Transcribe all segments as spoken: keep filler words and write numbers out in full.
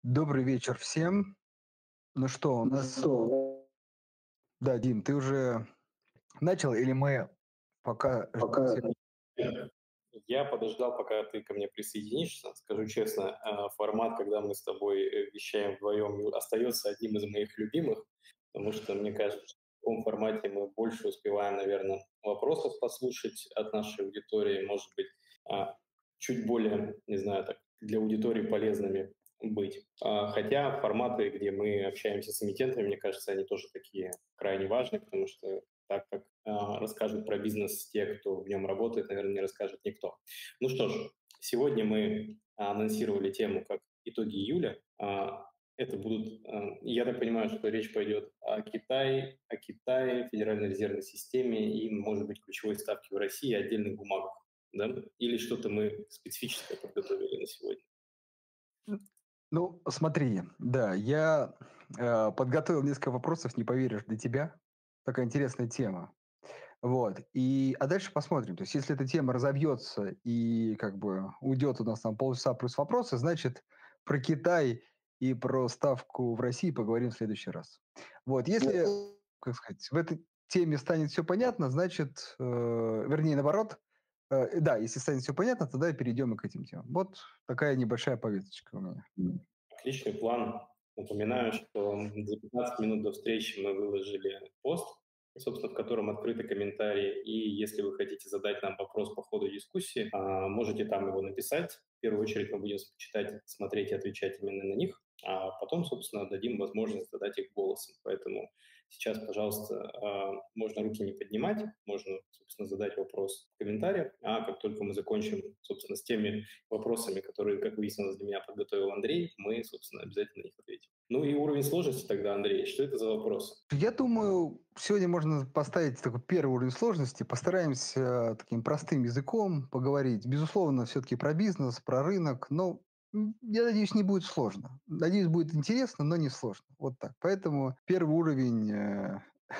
Добрый вечер всем. Ну что, у Ну нас... что, Да, Дим, ты уже начал или мы пока ждем пока всех? Я подождал, пока ты ко мне присоединишься. Скажу честно, а, формат, когда мы с тобой э, вещаем вдвоем, остается одним из моих любимых, потому что мне кажется, что в таком формате мы больше успеваем, наверное, вопросов послушать от нашей аудитории, может быть, а, чуть более, не знаю, так, для аудитории полезными быть. А, Хотя форматы, где мы общаемся с эмитентами, мне кажется, они тоже такие крайне важны, потому что так как а, расскажут про бизнес те, кто в нем работает, наверное, не расскажет никто. Ну что ж, сегодня мы а, анонсировали тему как итоги июля. А, Это будут, а, я так понимаю, что речь пойдет о Китае, о Китае, Федеральной резервной системе и, может быть, ключевой ставке в России и отдельных бумагах. Да? Или что-то мы специфическое подготовили на сегодня. Ну, смотри, да, я э, подготовил несколько вопросов, не поверишь, для тебя. Такая интересная тема. Вот. И, а дальше посмотрим. То есть, если эта тема разовьется и как бы уйдет у нас там полчаса плюс вопросы, значит, про Китай и про ставку в России поговорим в следующий раз. Вот. Если, как сказать, в этой теме станет все понятно, значит, э, вернее, наоборот, э, да, если станет все понятно, тогда и перейдем и к этим темам. Вот такая небольшая повесточка у меня. Отличный план. Напоминаю, что за пятнадцать минут до встречи мы выложили пост, собственно, в котором открыты комментарии. И если вы хотите задать нам вопрос по ходу дискуссии, а, можете там его написать. В первую очередь мы будем читать, смотреть и отвечать именно на них, а потом, собственно, дадим возможность задать их голосом. Поэтому сейчас, пожалуйста, а, можно руки не поднимать, можно, собственно, задать вопрос в комментариях, а как только мы закончим, собственно, с теми вопросами, которые, как выяснилось, для меня подготовил Андрей, мы, собственно, обязательно на них ответим. Ну и уровень сложности тогда, Андрей, что это за вопросы? Я думаю, сегодня можно поставить такой первый уровень сложности. Постараемся таким простым языком поговорить. Безусловно, все-таки про бизнес, про рынок. Но м, я надеюсь, не будет сложно. Надеюсь, будет интересно, но не сложно. Вот так. Поэтому первый уровень э,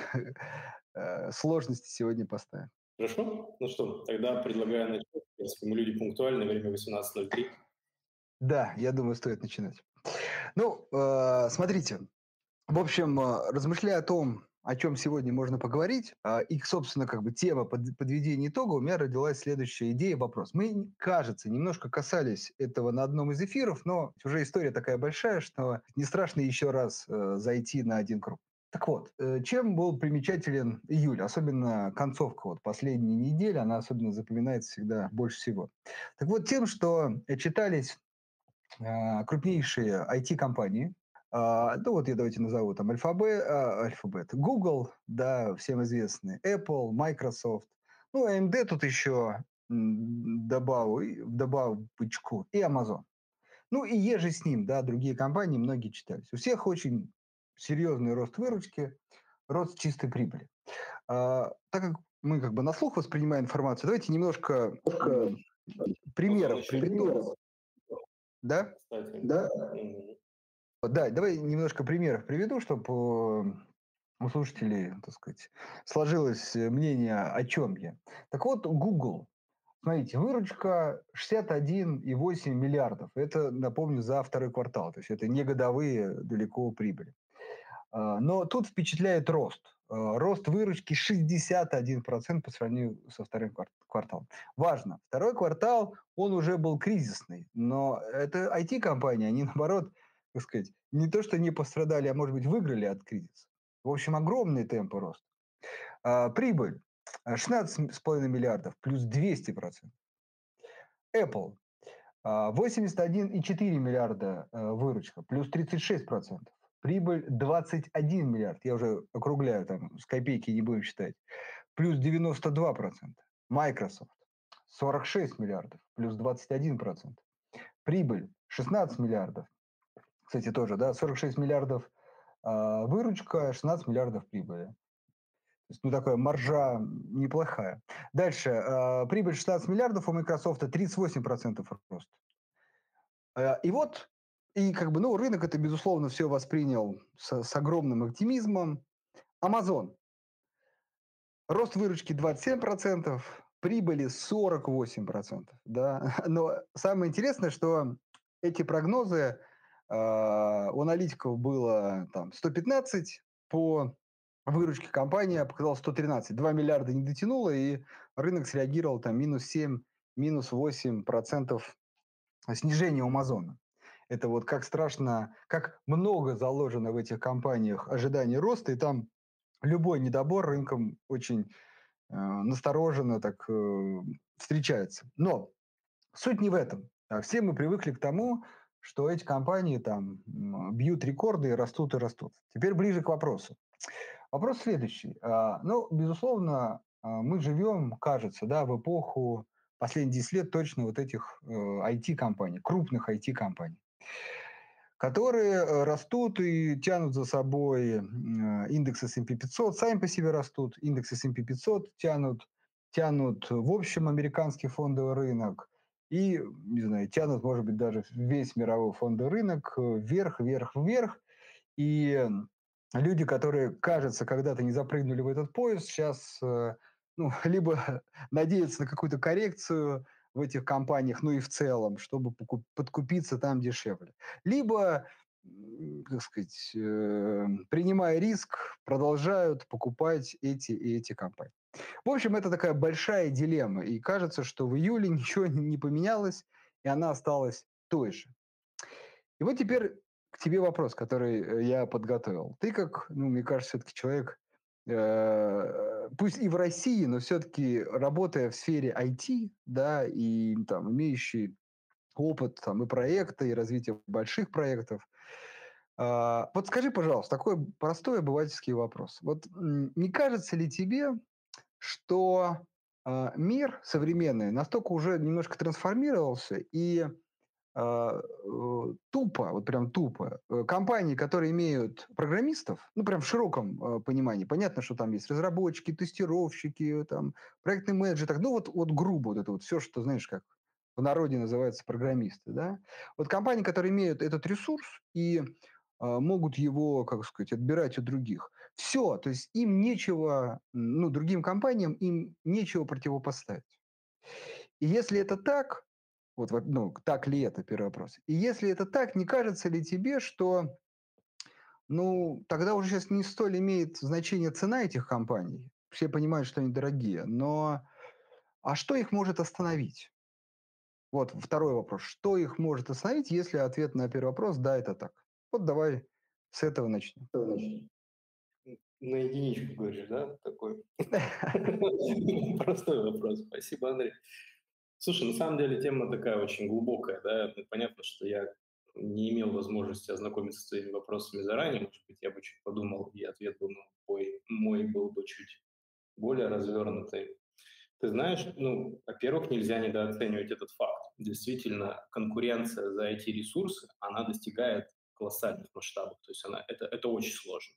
э, сложности сегодня поставим. Хорошо? Ну что, тогда предлагаю начать. В принципе, мы люди пунктуальны, время восемнадцать ноль три. Да, я думаю, стоит начинать. Ну, э, смотрите. В общем, э, размышляя о том, о чем сегодня можно поговорить, а, и, собственно, как бы тема под- подведения итога, у меня родилась следующая идея, вопрос. Мы, кажется, немножко касались этого на одном из эфиров, но уже история такая большая, что не страшно еще раз э, зайти на один круг. Так вот, э, чем был примечателен июль, особенно концовка, вот последней недели, она особенно запоминается всегда больше всего. Так вот, тем, что э, читались э, крупнейшие ай ти-компании, а, ну вот я давайте назову там Альфабет, а, Альфабет, Google, да, всем известный, Apple, Microsoft, ну, A M D тут еще м, добаву, и- добавочку, и Amazon. Ну и еже с ним, да, другие компании, многие читались. У всех очень серьезный рост выручки, рост чистой прибыли. А, так как мы как бы на слух воспринимаем информацию, давайте немножко м, Amazon примеров еще приведу, да? кстати. да, Мгм. Да, давай немножко примеров приведу, чтобы у слушателей, так сказать, сложилось э, мнение, о чем я. Так вот, Google. Смотрите, выручка шестьдесят один и восемь миллиардов. Это, напомню, за второй квартал. То есть это не годовые далеко прибыли. А, Но тут впечатляет рост. А, Рост выручки шестьдесят один процент по сравнению со вторым квар- кварталом. Важно, второй квартал, он уже был кризисный, но это ай ти-компании, они наоборот, так сказать, не то что не пострадали, а может быть выиграли от кризиса. В общем, огромные темпы роста. А, Прибыль а, шестнадцать с половиной миллиардов, плюс двести процентов. Apple а, восемьдесят один и четыре миллиарда э, выручка, плюс тридцать шесть процентов. Прибыль двадцать один миллиард, я уже округляю, там с копейки не будем считать, плюс девяносто два процента. Microsoft сорок шесть миллиардов, плюс двадцать один процент. Прибыль шестнадцать миллиардов, кстати, тоже, да, сорок шесть миллиардов а, выручка, шестнадцать миллиардов прибыли. То есть, ну, такая маржа неплохая. Дальше, а, прибыль шестнадцать миллиардов, у Microsoft тридцать восемь процентов рост. Э, И вот, и как бы, ну, рынок это, безусловно, все воспринял с, с огромным оптимизмом. Amazon. Рост выручки двадцать семь процентов, прибыли сорок восемь процентов. Да? Но самое интересное, что эти прогнозы А, у аналитиков было там сто пятнадцать по выручке, компания показала сто тринадцать. два миллиарда не дотянуло, и рынок среагировал там минус семь, минус восемь процентов снижения у Амазона. Это вот как страшно, как много заложено в этих компаниях ожиданий роста, и там любой недобор рынком очень э, настороженно так э, встречается. Но суть не в этом. А все мы привыкли к тому, что эти компании там м, бьют рекорды и растут и растут. Теперь ближе к вопросу. Вопрос следующий. А, ну, безусловно, а, мы живем, кажется, да, в эпоху последние десять лет точно вот этих э, ай ти-компаний, крупных ай ти-компаний, которые э, растут и тянут за собой м, э, индекс эс энд пи пятьсот, сами по себе растут, индекс эс энд пи пятьсот тянут, тянут в общем американский фондовый рынок и, не знаю, тянут, может быть, даже весь мировой фондовый рынок э, вверх, вверх, вверх. И люди, которые, кажется, когда-то не запрыгнули в этот поезд, сейчас э, ну, либо надеются на какую-то коррекцию в этих компаниях, ну и в целом, чтобы покуп- подкупиться там дешевле. Либо, м, как сказать, э, принимая риск, продолжают покупать эти и эти компании. В общем, это такая большая дилемма. И кажется, что в июле ничего не поменялось, и она осталась той же. И вот теперь к тебе вопрос, который э, я подготовил. Ты как, ну, мне кажется, все-таки человек, э, пусть и в России, но все-таки работая в сфере ай ти, да, и там имеющий опыт там и проекта, и развития больших проектов. А, вот скажи, пожалуйста, такой простой обывательский вопрос. Вот м, не кажется ли тебе, что а, мир современный настолько уже немножко трансформировался, и а, э, тупо, вот прям тупо, э, компании, которые имеют программистов, ну, прям в широком э, понимании, понятно, что там есть разработчики, тестировщики, там, проектный менеджер, так, ну, вот, вот грубо вот это вот все, что, знаешь, как в народе называется программисты, да. Вот компании, которые имеют этот ресурс и а, могут его, как сказать, отбирать у других. Все, то есть им нечего, м, ну, другим компаниям им нечего противопоставить. И если это так, вот, во- ну, так ли это, первый вопрос. И если это так, не кажется ли тебе, что, ну, тогда уже сейчас не столь имеет значение цена этих компаний, все понимают, что они дорогие, но а что их может остановить? Вот второй вопрос. Что их может остановить, если ответ на первый вопрос – да, это так? Вот давай с этого начнем. Н- На единичку говоришь, да, такой? Простой вопрос. Спасибо, Андрей. Слушай, на самом деле тема такая очень глубокая, да. Ну, понятно, что я не имел возможности ознакомиться с твоими вопросами заранее. Может быть, я бы чуть подумал, и ответ бы мой, мой был бы чуть более развернутый. Ты знаешь, ну, во-первых, нельзя недооценивать этот факт. Действительно, конкуренция за ай ти-ресурсы, она достигает колоссальных масштабов. То есть она, это, это очень сложно.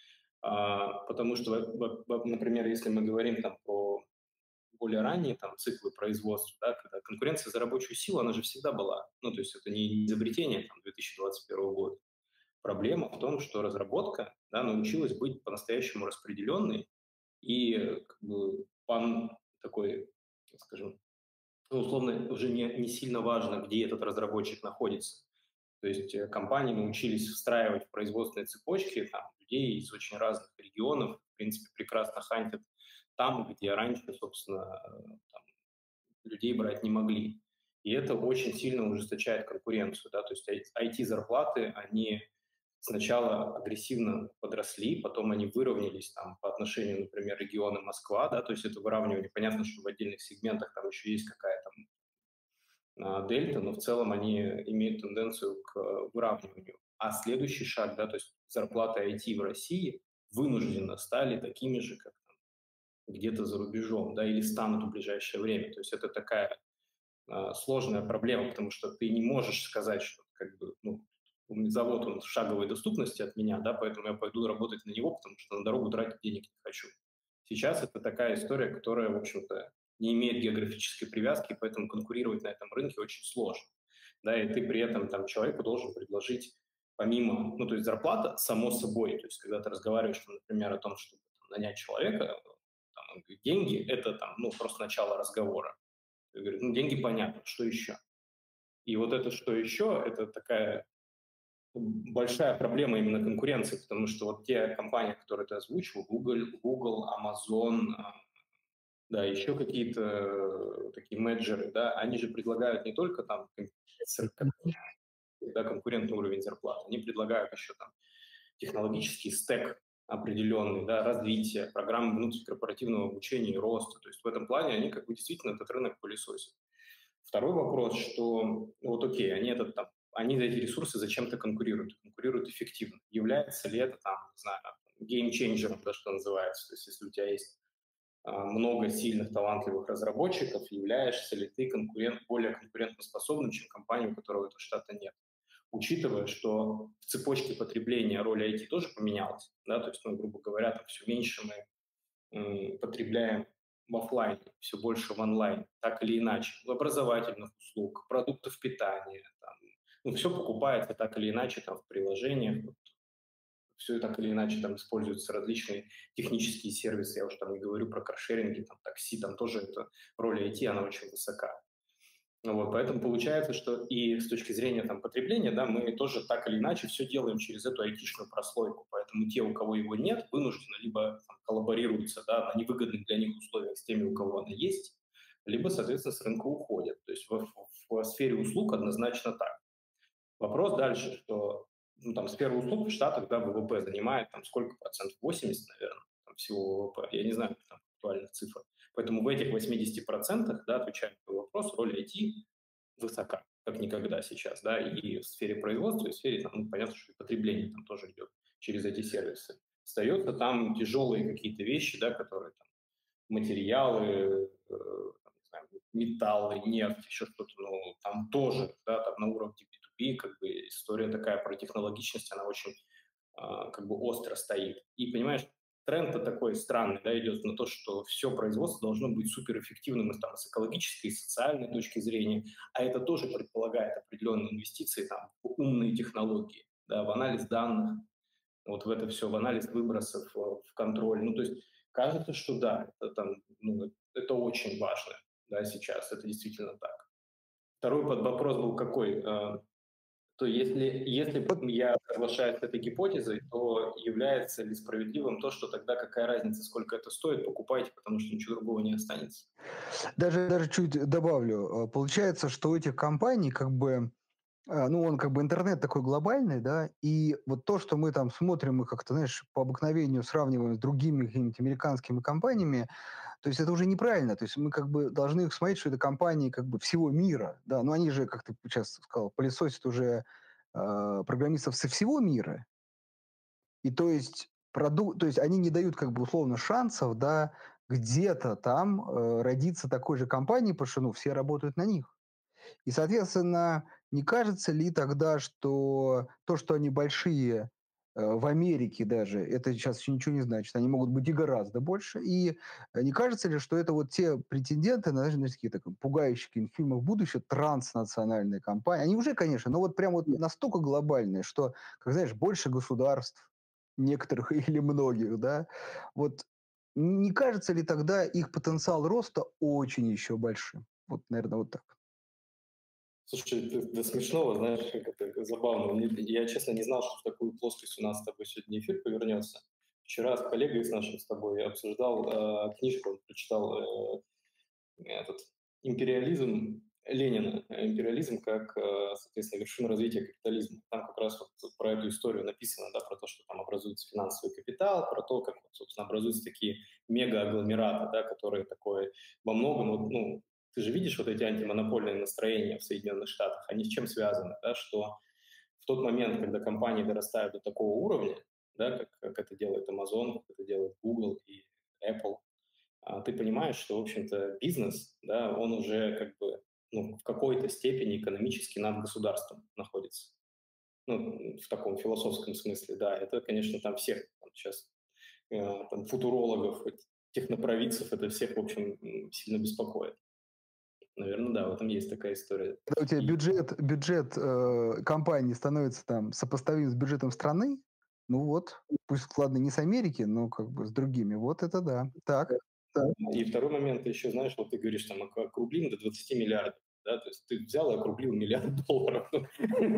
А, потому что, во- во- например, если мы говорим там про более ранние там циклы производства, да, когда конкуренция за рабочую силу, она же всегда была. Ну, то есть это не изобретение там, две тысячи двадцать первого года. Проблема в том, что разработка, да, научилась быть по-настоящему распределенной и э, как бы пан такой, скажем, ну, условно, уже не, не сильно важно, где этот разработчик находится. То есть э, компании научились встраивать в производственные цепочки там, людей из очень разных регионов, в принципе, прекрасно хантят там, где раньше, собственно, э, там, людей брать не могли. И это очень сильно ужесточает конкуренцию. Да? То есть ай ти-зарплаты, они сначала агрессивно подросли, потом они выровнялись там, по отношению, например, региона Москва, да, то есть это выравнивание. Понятно, что в отдельных сегментах там еще есть какая-то а, дельта, но в целом они имеют тенденцию к э, выравниванию. А следующий шаг, да, то есть зарплаты ай ти в России вынужденно стали такими же, как там где-то за рубежом, да, или станут в ближайшее время. То есть это такая а, сложная проблема, потому что ты не можешь сказать, что как бы, ну, у меня завод, он в шаговой доступности от меня, да, поэтому я пойду работать на него, потому что на дорогу тратить денег не хочу. Сейчас это такая история, которая, в общем-то, не имеет географической привязки, поэтому конкурировать на этом рынке очень сложно. Да, и ты при этом там человеку должен предложить помимо, ну, то есть зарплата, само собой, то есть когда ты разговариваешь, там, например, о том, чтобы там, нанять человека, там, деньги – это там, ну, просто начало разговора. Я говорю, ну, деньги понятно, что еще? И вот это что еще, это такая большая проблема именно конкуренции, потому что вот те компании, которые ты озвучил, Google, Google, Amazon, а, да, еще какие-то э, такие менеджеры, да, они же предлагают не только там конкуренцию, как, да, конкурентный уровень зарплат, они предлагают еще там технологический стек определенный, да, развитие, программы внутрикорпоративного обучения и роста. То есть в этом плане они как бы действительно этот рынок пылесосят. Второй вопрос, что ну, вот окей, они этот там, они за эти ресурсы зачем-то конкурируют, конкурируют эффективно. Является ли это там, не знаю, геймченджером, да, что называется? То есть если у тебя есть а, много сильных, талантливых разработчиков, являешься ли ты конкурент, более конкурентоспособным, чем компания, у которой этого штата нет? Учитывая, что в цепочке потребления роль ай ти тоже поменялась, да, то есть, ну, грубо говоря, там все меньше мы м, потребляем в офлайне, все больше в онлайн, так или иначе, в образовательных услуг, продуктов питания, там, ну, все покупается так или иначе там в приложениях, вот, все так или иначе там используются различные технические сервисы, я уже там не говорю про каршеринги, там, такси, там тоже эта роль ай ти, она очень высока. Ну вот, поэтому получается, что и с точки зрения там, потребления, да, мы тоже так или иначе все делаем через эту айтишную прослойку. Поэтому те, у кого его нет, вынуждены либо там, коллаборируются да, на невыгодных для них условиях с теми, у кого она есть, либо, соответственно, с рынка уходят. То есть в, в, в сфере услуг однозначно так. Вопрос дальше, что ну, там, сфера услуг в Штатах да, вэ вэ пэ занимает там, сколько процентов? восемьдесят, наверное, там, всего вэ вэ пэ. Я не знаю там, актуальных цифр. Поэтому в этих восьмидесяти процентах, да, отвечая на твой вопрос, роль ай ти высока, как никогда сейчас, да, и в сфере производства, и в сфере, там, ну, понятно, что и потребление там тоже идет через эти сервисы. Остается там тяжелые какие-то вещи, да, которые там, материалы, э, там, не знаю, металлы, нефть, еще что-то, ну, там тоже, да, там на уровне би ту би, как бы история такая про технологичность, она очень а, как бы остро стоит. И, понимаешь, тренд-то такой странный, да, идет на то, что все производство должно быть суперэффективным и, там, с экологической и социальной точки зрения, а это тоже предполагает определенные инвестиции там, в умные технологии, да, в анализ данных, вот в это все, в анализ выбросов, э, в контроль. Ну, то есть кажется, что да, это, там, ну, это очень важно да, сейчас, это действительно так. Второй под вопрос был какой? Э, то если, если я соглашаюсь с этой гипотезой, то является ли справедливым то, что тогда какая разница, сколько это стоит, покупайте, потому что ничего другого не останется. Даже, даже чуть добавлю. Э, Получается, что у этих компаний как бы, э, ну, он как бы интернет такой глобальный, да, и вот то, что мы там смотрим и как-то, знаешь, по обыкновению сравниваем с другими какими-то американскими компаниями, то есть это уже неправильно. То есть мы как бы должны их смотреть, что это компании как бы всего мира, да, но они же, как ты сейчас сказал, пылесосят уже э, программистов со всего мира, и то есть, проду то есть они не дают как бы условно шансов, да, где-то там э, родиться такой же компании, потому что ну, все работают на них. И, соответственно, не кажется ли тогда, что то, что они большие э, в Америке даже, это сейчас еще ничего не значит. Они могут быть и гораздо больше. И э, не кажется ли, что это вот те претенденты на, знаешь, такие так, пугающие какие-нибудь фильмы в будущее, транснациональные компании. Они уже, конечно, но вот прям вот настолько глобальные, что, как знаешь, больше государств, некоторых или многих, да, вот не кажется ли тогда их потенциал роста очень еще большим? Вот, наверное, вот так. Слушай, ты до смешного, знаешь, как это забавно. Мне- Я, честно, не знал, что в такую плоскость у нас с тобой сегодня эфир повернется. Вчера с коллегой с нашим с тобой обсуждал э, книжку, он прочитал э, этот империализм Ленина, э, империализм как, э, соответственно, вершина развития капитализма. Там как раз вот про эту историю написано, да, про то, что там образуется финансовый капитал, про то, как, вот, собственно, образуются такие мега-агломераты, да, которые такое во многом, вот, ну, ты же видишь вот эти антимонопольные настроения в Соединенных Штатах, они с чем связаны, да, что в тот момент, когда компании дорастают до такого уровня, да, как, как это делает Amazon, как это делает Google и Apple, а, ты понимаешь, что, в общем-то, бизнес, да, он уже как бы ну, в какой-то степени экономически над государством находится. Ну, в таком философском смысле, да. Это, конечно, там всех там, сейчас э, там, футурологов, технопровидцев, это всех, в общем, м, сильно беспокоит. Наверное, да, в этом есть такая история. Когда у тебя И бюджет, бюджет э, компании становится там сопоставим с бюджетом страны, ну вот, пусть, ладно, не с Америки, но как бы с другими, вот это да. Так, так. И второй момент еще, знаешь, вот ты говоришь, там, округлим до двадцати миллиардов. да, то есть ты взял и округлил миллиард долларов, ну,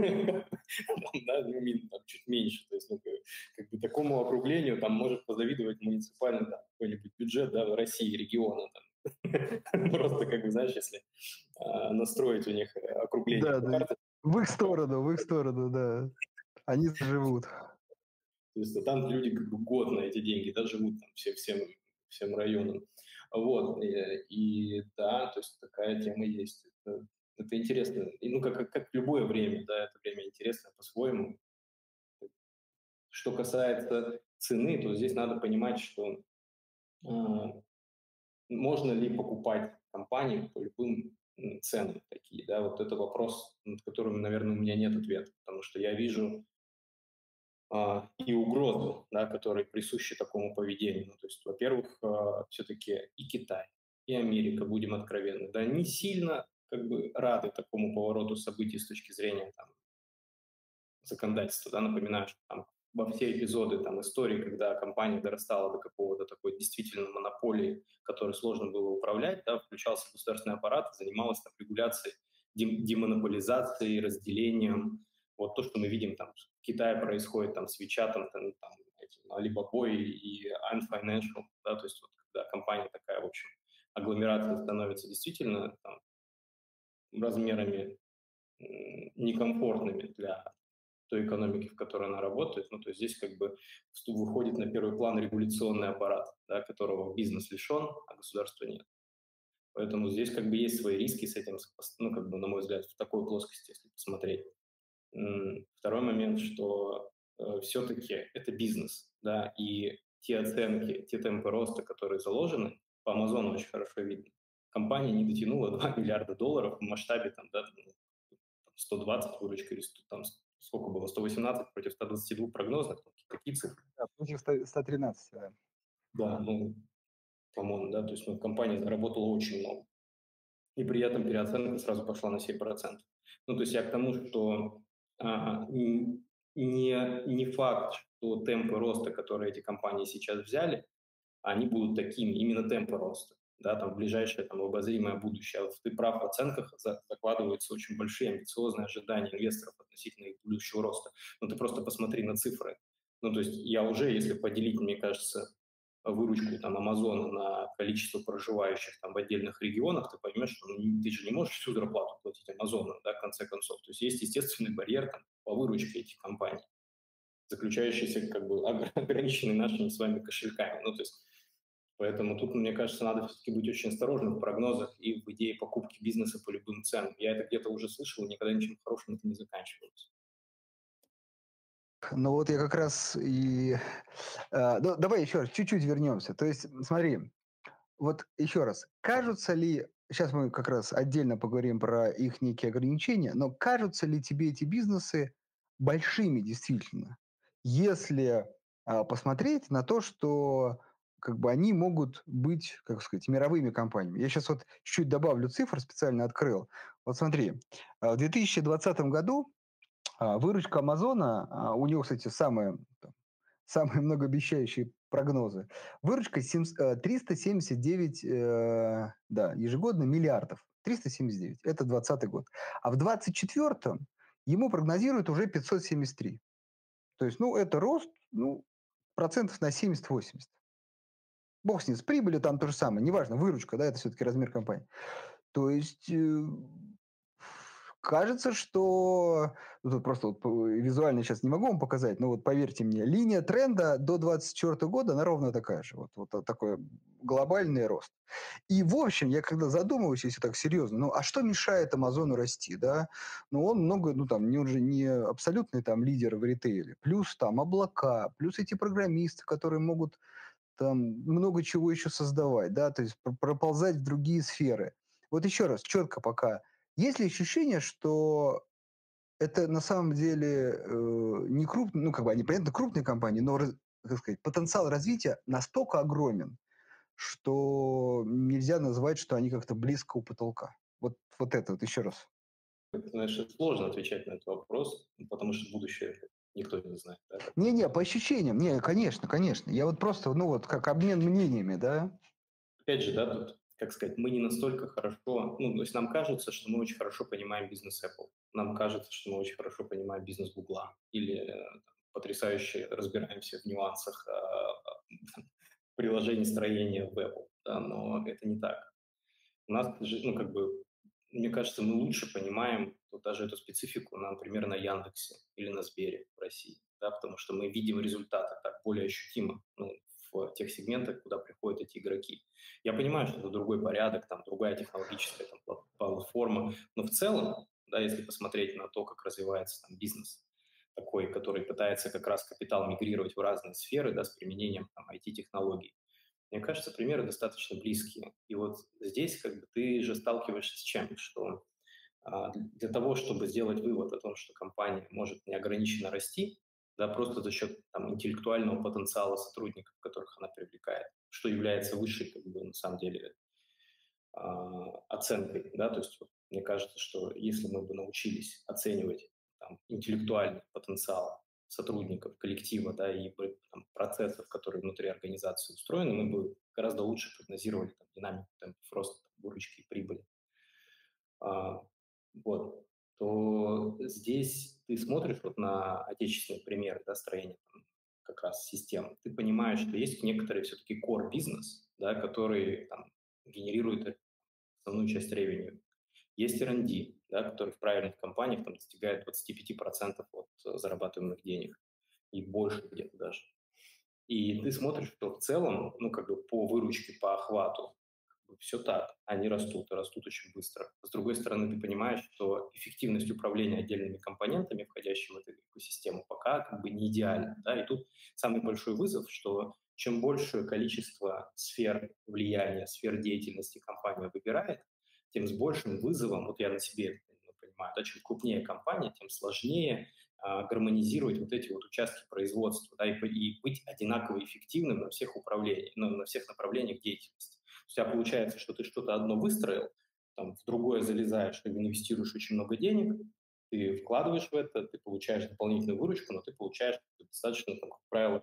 да, ну, чуть меньше, то есть, ну, как бы такому округлению там может позавидовать муниципальный там, какой-нибудь бюджет, да, в России, региона, там. Просто, как бы, знаешь, если а, настроить у них округление Да, по да. карте. В их сторону, в их сторону, да. Они заживут. То есть а там люди как бы год на эти деньги, да, живут там все, всем, всем районам. Вот, и, и да, то есть такая тема есть. Это, это интересно. И, ну, как, как, как любое время, да, это время интересно по-своему. Что касается цены, то здесь надо понимать, что э, можно ли покупать компании по любым м, ценам такие, да, вот это вопрос, над которым, наверное, у меня нет ответа, потому что я вижу а, и угрозы, да, которые присущи такому поведению. Ну, то есть, во-первых, а, все-таки и Китай, и Америка, будем откровенны, да, не сильно как бы рады такому повороту событий с точки зрения там, законодательства. Да, напоминаю, что там во все эпизоды там, истории, когда компания дорастала до какого-то такой действительно монополии, которой сложно было управлять, да, включался государственный аппарат, занималась там, регуляцией, дем- демонополизацией, разделением. Вот то, что мы видим там в Китае происходит там с Вичатом, там, там, этим, Alibaba и Ant Financial, да, то есть вот, когда компания такая, в общем, агломерация становится действительно там, размерами м, некомфортными для той экономики, в которой она работает. Ну, то есть здесь как бы выходит на первый план регуляционный аппарат, да, которого бизнес лишен, а государства нет. Поэтому здесь как бы есть свои риски с этим, ну, как бы, на мой взгляд, в такой плоскости, если посмотреть. Второй момент, что э, все-таки это бизнес, да, и те оценки, те темпы роста, которые заложены, по Амазону очень хорошо видно. Компания не дотянула два миллиарда долларов в масштабе там, да, сто двадцать выручка, или сто, там сколько было, сто восемнадцать против ста двадцати двух прогнозных, там, такие цифры. Да, против ста- ста тринадцати, да. Да, ну, по-моему, да, то есть ну, компания заработала очень много. И при этом переоценка сразу пошла на семь процентов. Ну, то есть я к тому, что а, не, не факт, что темпы роста, которые эти компании сейчас взяли, они будут такими, именно темпы роста, да, там в ближайшее там, обозримое будущее. А вот ты прав, в оценках за, закладываются очень большие амбициозные ожидания инвесторов относительно их будущего роста. Но ты просто посмотри на цифры. Ну, то есть я уже, если поделить, мне кажется, выручку там Амазона на количество проживающих там в отдельных регионах, ты поймешь, что ну, ты же не можешь всю зарплату платить Амазону, да, в конце концов. То есть есть естественный барьер там, по выручке этих компаний, заключающийся как бы ограниченный нашими с вами кошельками. Ну, то есть поэтому тут, мне кажется, надо все-таки быть очень осторожным в прогнозах и в идее покупки бизнеса по любым ценам. Я это где-то уже слышал, и никогда ничем хорошим это не заканчивалось. Ну вот я как раз и... э, ну, давай еще раз, чуть-чуть вернемся. То есть, смотри, вот еще раз, кажутся ли, сейчас мы как раз отдельно поговорим про их некие ограничения, но кажутся ли тебе эти бизнесы большими действительно, если а, посмотреть на то, что как бы они могут быть, как сказать, мировыми компаниями. Я сейчас вот чуть-чуть добавлю цифр, специально открыл. Вот смотри, а, в две тысячи двадцатом году а, выручка Амазона, а, у него, кстати, самая самые многообещающие прогнозы. Выручка семь- э, триста семьдесят девять, э, да, ежегодно миллиардов. триста семьдесят девять. Это двадцатый год. А в двадцать четвёртом ему прогнозируют уже пятьсот семьдесят три. То есть, ну, это рост, ну, процентов на семьдесят-восемьдесят. Бог с ним, с прибылью там то же самое. Неважно, выручка, да, это все-таки размер компании. То есть э, кажется, что ну, тут просто вот по- визуально сейчас не могу вам показать, но вот поверьте мне, линия тренда до двадцать четвёртого года, она ровно такая же. Вот, вот такой глобальный рост. И, в общем, я когда задумываюсь, если так серьезно, ну, а что мешает Амазону расти, да? Ну, он много, ну, там, не, он же не абсолютный там лидер в ритейле. Плюс там облака, плюс эти программисты, которые могут там много чего еще создавать, да, то есть пр- проползать в другие сферы. Вот еще раз, четко пока. Есть ли ощущение, что это на самом деле э, не крупные, ну, как бы они, понятно, крупные компании, но, раз- как сказать, потенциал развития настолько огромен, что нельзя назвать, что они как-то близко у потолка. Вот, вот это вот еще раз. Это, знаешь, сложно отвечать на этот вопрос, потому что будущее никто не знает. Да? Не-не, по ощущениям, не, конечно, конечно. Я вот просто, ну вот, как обмен мнениями, да. Опять же, да, тут как сказать, мы не настолько хорошо, ну, то есть нам кажется, что мы очень хорошо понимаем бизнес Apple, нам кажется, что мы очень хорошо понимаем бизнес Google, или э, там, потрясающе разбираемся в нюансах э, приложений строения в Apple, да, но это не так. У нас, же, ну, как бы, мне кажется, мы лучше понимаем вот даже эту специфику, например, на Яндексе или на Сбере в России, да, потому что мы видим результаты так более ощутимо, ну, в тех сегментах, куда приходят эти игроки. Я понимаю, что это другой порядок, там, другая технологическая там, платформа, но в целом, да, если посмотреть на то, как развивается там, бизнес, такой, который пытается как раз капитал мигрировать в разные сферы, да, с применением там, ай ти-технологий, мне кажется, примеры достаточно близкие. И вот здесь как бы ты же сталкиваешься с чем? Что а, для того, чтобы сделать вывод о том, что компания может неограниченно расти, да, просто за счет там, интеллектуального потенциала сотрудников, которых она привлекает, что является высшей, как бы, на самом деле, а, оценкой. Да? То есть вот, мне кажется, что если мы бы научились оценивать там, интеллектуальный потенциал сотрудников, коллектива, да, и там, процессов, которые внутри организации устроены, мы бы гораздо лучше прогнозировали там, динамику темпов роста, там, выручки и прибыли. А, вот, то здесь ты смотришь вот на отечественные примеры, да, строения там, как раз систем, ты понимаешь, что есть некоторые все-таки core бизнес, да, который там, генерирует основную часть ревеню. Есть эр энд ди, да, который в правильных компаниях там, достигает двадцать пять процентов от э, зарабатываемых денег и больше где-то даже. И ты смотришь, что в целом, ну, как бы по выручке, по охвату, все так, они растут, и растут очень быстро. С другой стороны, ты понимаешь, что эффективность управления отдельными компонентами, входящими в эту экосистему, пока как бы не идеальна. Да? И тут самый большой вызов, что чем большее количество сфер влияния, сфер деятельности компания выбирает, тем с большим вызовом, вот я на себе это понимаю, да, чем крупнее компания, тем сложнее а, гармонизировать вот эти вот участки производства, да, и, и быть одинаково эффективным на всех управлениях, ну, на всех направлениях деятельности. У тебя получается, что ты что-то одно выстроил, там, в другое залезаешь, ты инвестируешь очень много денег, ты вкладываешь в это, ты получаешь дополнительную выручку, но ты получаешь достаточно, там, как правило,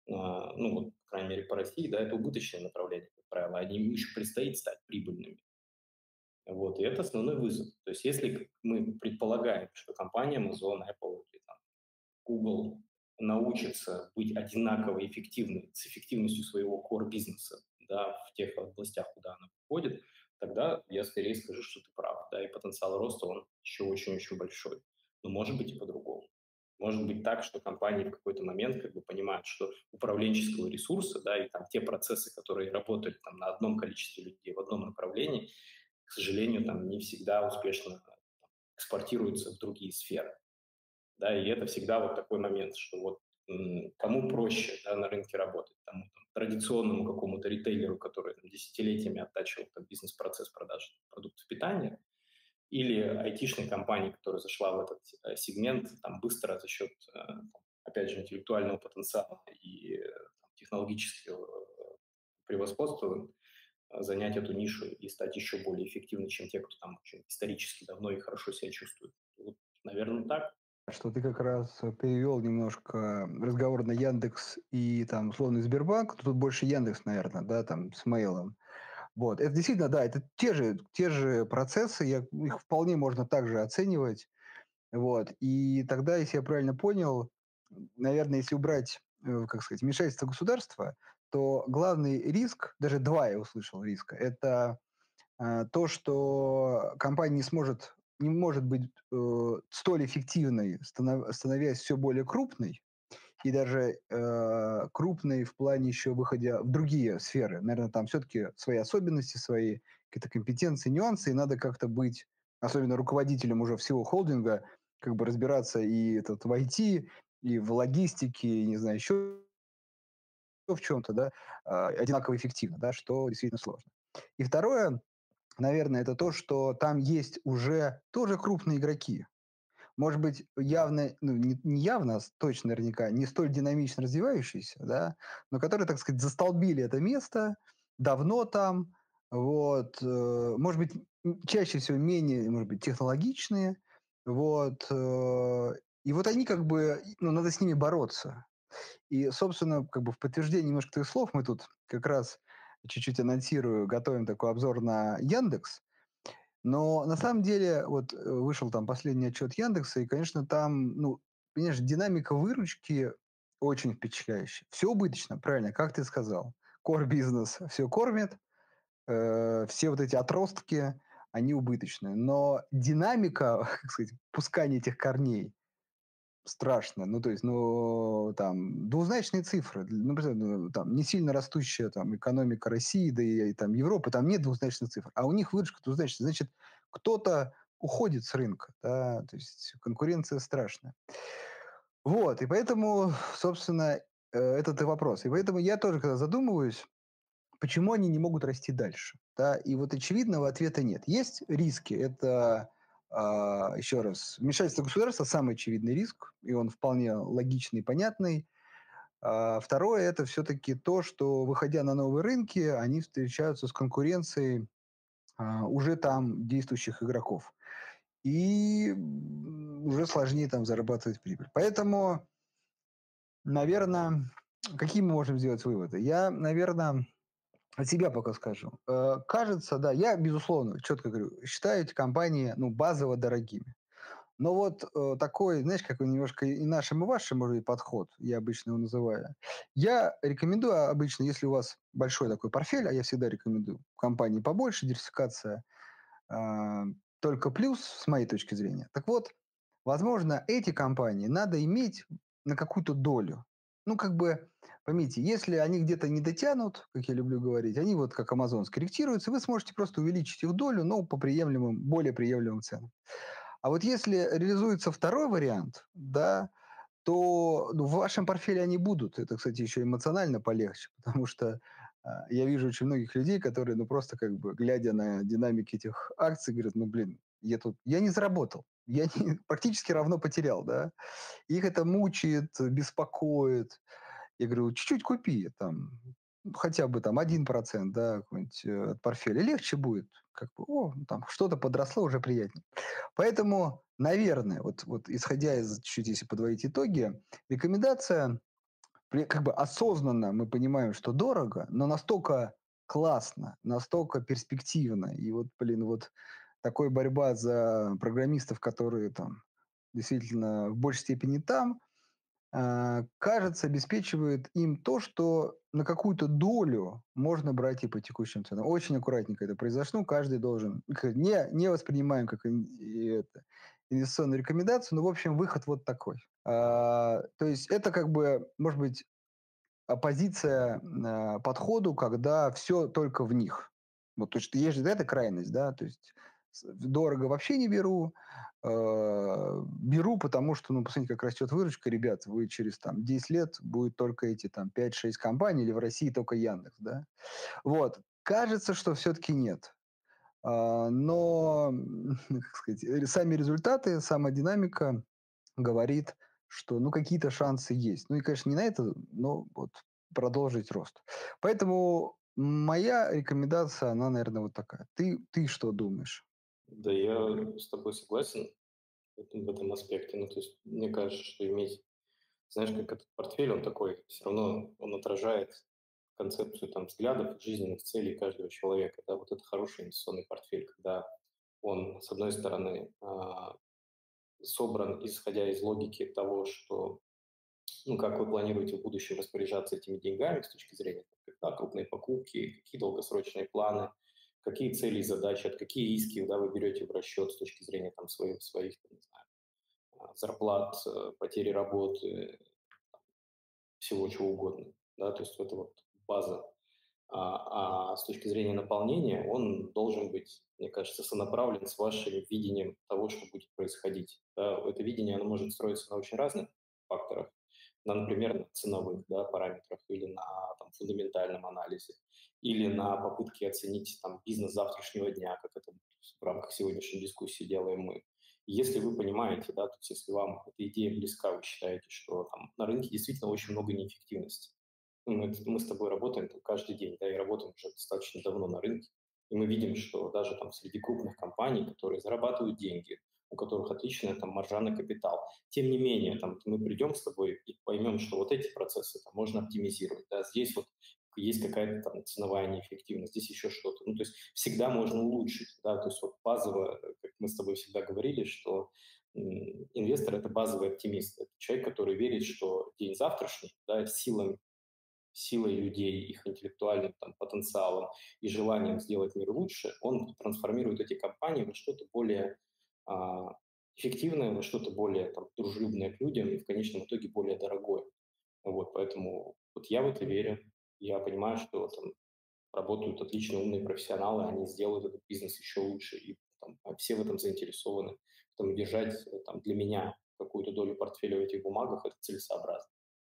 а, ну, вот, по крайней мере, по России, да, это убыточное направление, как правило, они им еще предстоит стать прибыльными. Вот, и это основной вызов. То есть если мы предполагаем, что компания Amazon, Apple или там, Google научится быть одинаково эффективной с эффективностью своего core-бизнеса, да, в тех областях, куда она входит, тогда я скорее скажу, что ты прав, да, и потенциал роста, он еще очень-очень большой. Но может быть и по-другому. Может быть так, что компании в какой-то момент как бы понимают, что управленческого ресурса, да, и там те процессы, которые работают там на одном количестве людей в одном направлении, к сожалению, там не всегда успешно экспортируются в другие сферы. Да, и это всегда вот такой момент, что вот м, кому проще, да, на рынке работать, тому там, традиционному какому-то ритейлеру, который там, десятилетиями оттачивал там, бизнес-процесс продажи продуктов питания, или айтишной компании, которая зашла в этот э, сегмент там, быстро за счет, э, там, опять же, интеллектуального потенциала и э, там, технологического э, превосходства, э, занять эту нишу и стать еще более эффективной, чем те, кто там очень исторически давно и хорошо себя чувствует. Вот, наверное, так. Что ты как раз перевел немножко разговор на Яндекс и там условный Сбербанк, тут больше Яндекс, наверное, да, там с мейлом. Вот, это действительно, да, это те же, те же процессы, я, их вполне можно также оценивать. Вот, и тогда, если я правильно понял, наверное, если убрать, э, как сказать, вмешательство государства, то главный риск, даже два я услышал риска, это э, то, что компания не сможет, не может быть э, столь эффективной, станов- становясь все более крупной, и даже э, крупной в плане еще выхода в другие сферы. Наверное, там все-таки свои особенности, свои какие-то компетенции, нюансы, и надо как-то быть, особенно руководителем уже всего холдинга, как бы разбираться и этот, в ай ти, и в логистике, и, не знаю, еще в чем-то, да, а, одинаково эффективно, да, что действительно сложно. И второе, наверное, это то, что там есть уже тоже крупные игроки. Может быть, явно, ну, не, не явно, а точно наверняка, не столь динамично развивающиеся, да, но которые, так сказать, застолбили это место, давно там, вот, э, может быть, м, чаще всего менее, может быть, технологичные, вот, э, и вот они как бы, ну, надо с ними бороться. И, собственно, как бы в подтверждение немножко твоих слов мы тут как раз чуть-чуть анонсирую, готовим такой обзор на Яндекс. Но на самом деле вот, э, вышел там последний отчет Яндекса, и, конечно, там, ну, понимаешь, динамика выручки очень впечатляющая. Все убыточно, правильно, как ты сказал. Core бизнес все кормит, э, все вот эти отростки, они убыточные. Но динамика, как сказать, пускания этих корней страшно. Ну, то есть, ну, там, двузначные цифры. Ну, представь, ну, там, не сильно растущая там экономика России, да и, и там Европы, там нет двузначных цифр. А у них выручка двузначная. Значит, кто-то уходит с рынка, да, то есть конкуренция страшная. Вот, и поэтому, собственно, э, этот и вопрос. И поэтому я тоже, когда задумываюсь, почему они не могут расти дальше, да, и вот очевидного ответа нет. Есть риски, это, а, еще раз, вмешательство государства – самый очевидный риск, и он вполне логичный и понятный. А, второе – это все-таки то, что, выходя на новые рынки, они встречаются с конкуренцией а, уже там действующих игроков. И м, уже сложнее там зарабатывать прибыль. Поэтому, наверное, какие мы можем сделать выводы? Я, наверное, от себя пока скажу. Э, кажется, да, я, безусловно, четко говорю, считаю эти компании, ну, базово дорогими. Но вот э, такой, знаешь, какой немножко и нашим, и вашим, может быть, подход, я обычно его называю. Я рекомендую обычно, если у вас большой такой портфель, а я всегда рекомендую компании побольше, диверсификация, а, только плюс, с моей точки зрения. Так вот, возможно, эти компании надо иметь на какую-то долю. Ну, как бы, поймите, если они где-то не дотянут, как я люблю говорить, они вот как Amazon скорректируются, вы сможете просто увеличить их долю, но по приемлемым, более приемлемым ценам. А вот если реализуется второй вариант, да, то, ну, в вашем портфеле они будут. Это, кстати, еще эмоционально полегче, потому что а, я вижу очень многих людей, которые, ну, просто как бы, глядя на динамики этих акций, говорят, ну, блин, я тут, я не заработал, я не, практически равно потерял, да. Их это мучает, беспокоит. Я говорю, чуть-чуть купи, там, ну, хотя бы там один процент, да, какой-нибудь э, от портфеля. Легче будет. Как бы, о, ну, там что-то подросло, уже приятнее. Поэтому, наверное, вот, вот исходя из, чуть если подводить итоги, рекомендация, при- как бы осознанно мы понимаем, что дорого, но настолько классно, настолько перспективно. И вот, блин, вот такой борьба за программистов, которые там действительно в большей степени там, а, кажется, обеспечивает им то, что на какую-то долю можно брать и по текущим ценам. Очень аккуратненько это произошло. Каждый должен... к- Не, не воспринимаем как ин- и это, инвестиционную рекомендацию, но, в общем, выход вот такой. А, то есть это как бы, может быть, оппозиция а, подходу, когда все только в них. Вот, то есть есть же эта крайность, да, то есть с- дорого вообще не беру, э, беру, потому что, ну, посмотрите, как растет выручка, ребят, вы через там десять лет будет только эти там пять-шесть компаний, или в России только Яндекс, да. Вот, кажется, что все-таки нет. А, но, как сказать, э, сами результаты, сама динамика говорит, что, ну, какие-то шансы есть. Ну и, конечно, не на это, но вот продолжить рост. Поэтому моя рекомендация, она, наверное, вот такая. Ты, ты что думаешь? Да, я с тобой согласен в этом, в этом аспекте. Ну, то есть мне кажется, что иметь, знаешь, как этот портфель, он такой, все равно он отражает концепцию там взглядов, жизненных целей каждого человека. Да, вот это хороший инвестиционный портфель, когда он, с одной стороны, а, собран, исходя из логики того, что, ну, как вы планируете в будущем распоряжаться этими деньгами с точки зрения там, да, крупной покупки, какие долгосрочные планы, какие цели и задачи, от какие риски, да, вы берете в расчет с точки зрения там, своих, своих там, не знаю, а, зарплат, э, потери работы, всего чего угодно. Да, то есть это вот база. А, а с точки зрения наполнения он должен быть, мне кажется, сонаправлен с вашим видением того, что будет происходить. Да, это видение оно может строиться на очень разных факторах, на, например, на ценовых, да, параметрах или на там, фундаментальном анализе, или на попытке оценить там, бизнес завтрашнего дня, как это в рамках сегодняшней дискуссии делаем мы. Если вы понимаете, да, то есть если вам эта идея близка, вы считаете, что там, на рынке действительно очень много неэффективности, ну, мы, мы с тобой работаем там каждый день, да, и работаем уже достаточно давно на рынке, и мы видим, что даже там среди крупных компаний, которые зарабатывают деньги, у которых отличная там маржа на капитал, тем не менее, там мы придем с тобой и поймем, что вот эти процессы там можно оптимизировать, да, здесь вот есть какая-то там ценовая неэффективность, здесь еще что-то. Ну, то есть всегда можно улучшить, да, то есть вот базово, э, как мы с тобой всегда говорили, что м, инвестор– это базовый оптимист, это человек, который верит, что день завтрашний, да, силами силой людей, их интеллектуальным там, потенциалом и желанием сделать мир лучше, он трансформирует эти компании во что-то более а, эффективное, во что-то более там, дружелюбное к людям и в конечном итоге более дорогое. Вот, поэтому вот я в это верю. Я понимаю, что там работают отлично умные профессионалы, они сделают этот бизнес еще лучше, и там, а все в этом заинтересованы. Поэтому держать э, там, для меня какую-то долю портфеля в этих бумагах– это целесообразно.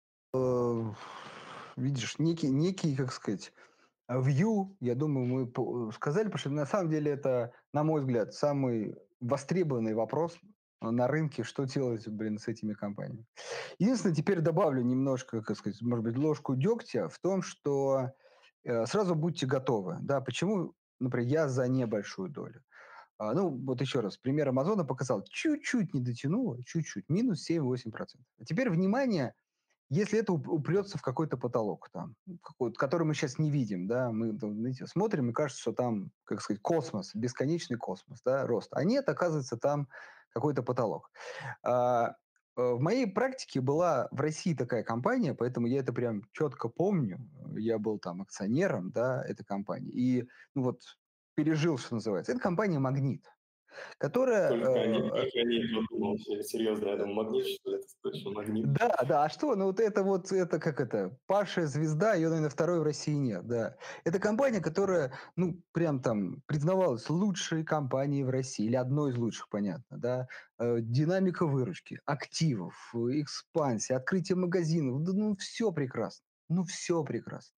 Э, Видишь, некий, некий, как сказать, а view, я думаю, мы по- сказали, потому что на самом деле это, на мой взгляд, самый востребованный вопрос на рынке, что делать, блин, с этими компаниями. Единственное, теперь добавлю немножко, как сказать, может быть, ложку дегтя в том, что э, сразу будьте готовы. Да, почему, например, я за небольшую долю. А, ну, вот еще раз, пример Амазона показал, чуть-чуть не дотянуло, чуть-чуть, минус семь-восемь процентов. А теперь, внимание, если это уп- упрется в какой-то потолок, там, ну, какой который мы сейчас не видим, да, мы там, знаете, смотрим, и кажется, что там, как сказать, космос, бесконечный космос, да, рост. А нет, оказывается, там какой-то потолок. А, э, в моей практике была в России такая компания, поэтому я это прям четко помню. Я был там акционером, да, этой компании. И, ну вот, пережил, что называется. Это компания «Магнит», которая Только они, э, только они подумал, серьезно, я думаю, магнит, что ли, это точно магнит. да, да, а что? Ну вот это вот, это как это, падшая звезда, ее, наверное, второй в России нет, да. Это компания, которая, ну, прям там признавалась лучшей компанией в России, или одной из лучших, понятно, да. Э, динамика выручки, активов, э, экспансия, открытие магазинов, да, ну, все прекрасно, ну, все прекрасно.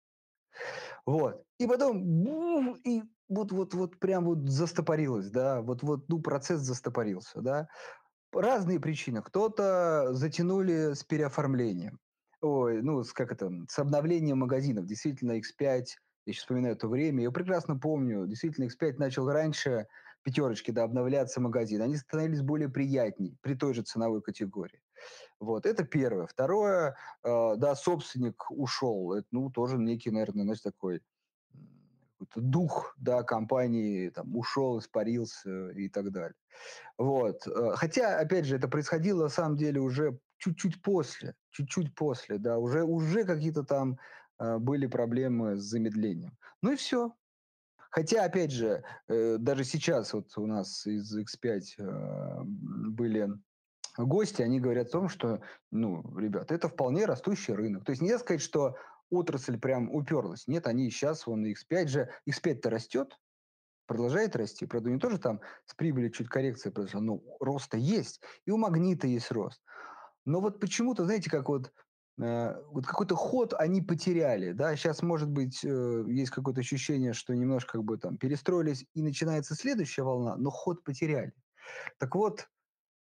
Вот. И потом, бу, и вот, вот, вот прям вот застопорилось, да, вот, вот, ну, процесс застопорился, да. Разные причины. Кто-то затянули с переоформлением. Ой, ну, с, как это, с обновлением магазинов. Действительно, икс пять, я сейчас вспоминаю то время, я прекрасно помню, действительно, икс пять начал раньше пятерочки, да, обновляться магазин. Они становились более приятней при той же ценовой категории. Вот, это первое. Второе, э, да, собственник ушел. Это, ну, тоже некий, наверное, знаешь, такой м, какой-то дух, да, компании там ушел, испарился и так далее. Вот. э, Хотя, опять же, это происходило на самом деле уже чуть-чуть после, чуть-чуть после, да, уже, уже какие-то там э, были проблемы с замедлением. Ну и все. Хотя, опять же, э, даже сейчас вот у нас из икс пять э, м, были гости, они говорят о том, что, ну, ребят, это вполне растущий рынок. То есть нельзя сказать, что отрасль прям уперлась. Нет, они сейчас, вон, икс пять же, икс пять-то растет, продолжает расти. Правда, не тоже там с прибыли чуть коррекция произошла, но роста есть. И у «Магнита» есть рост. Но вот почему-то, знаете, как вот, э, вот какой-то ход они потеряли, да. Сейчас, может быть, э, есть какое-то ощущение, что немножко как бы там перестроились, и начинается следующая волна, но ход потеряли. Так вот,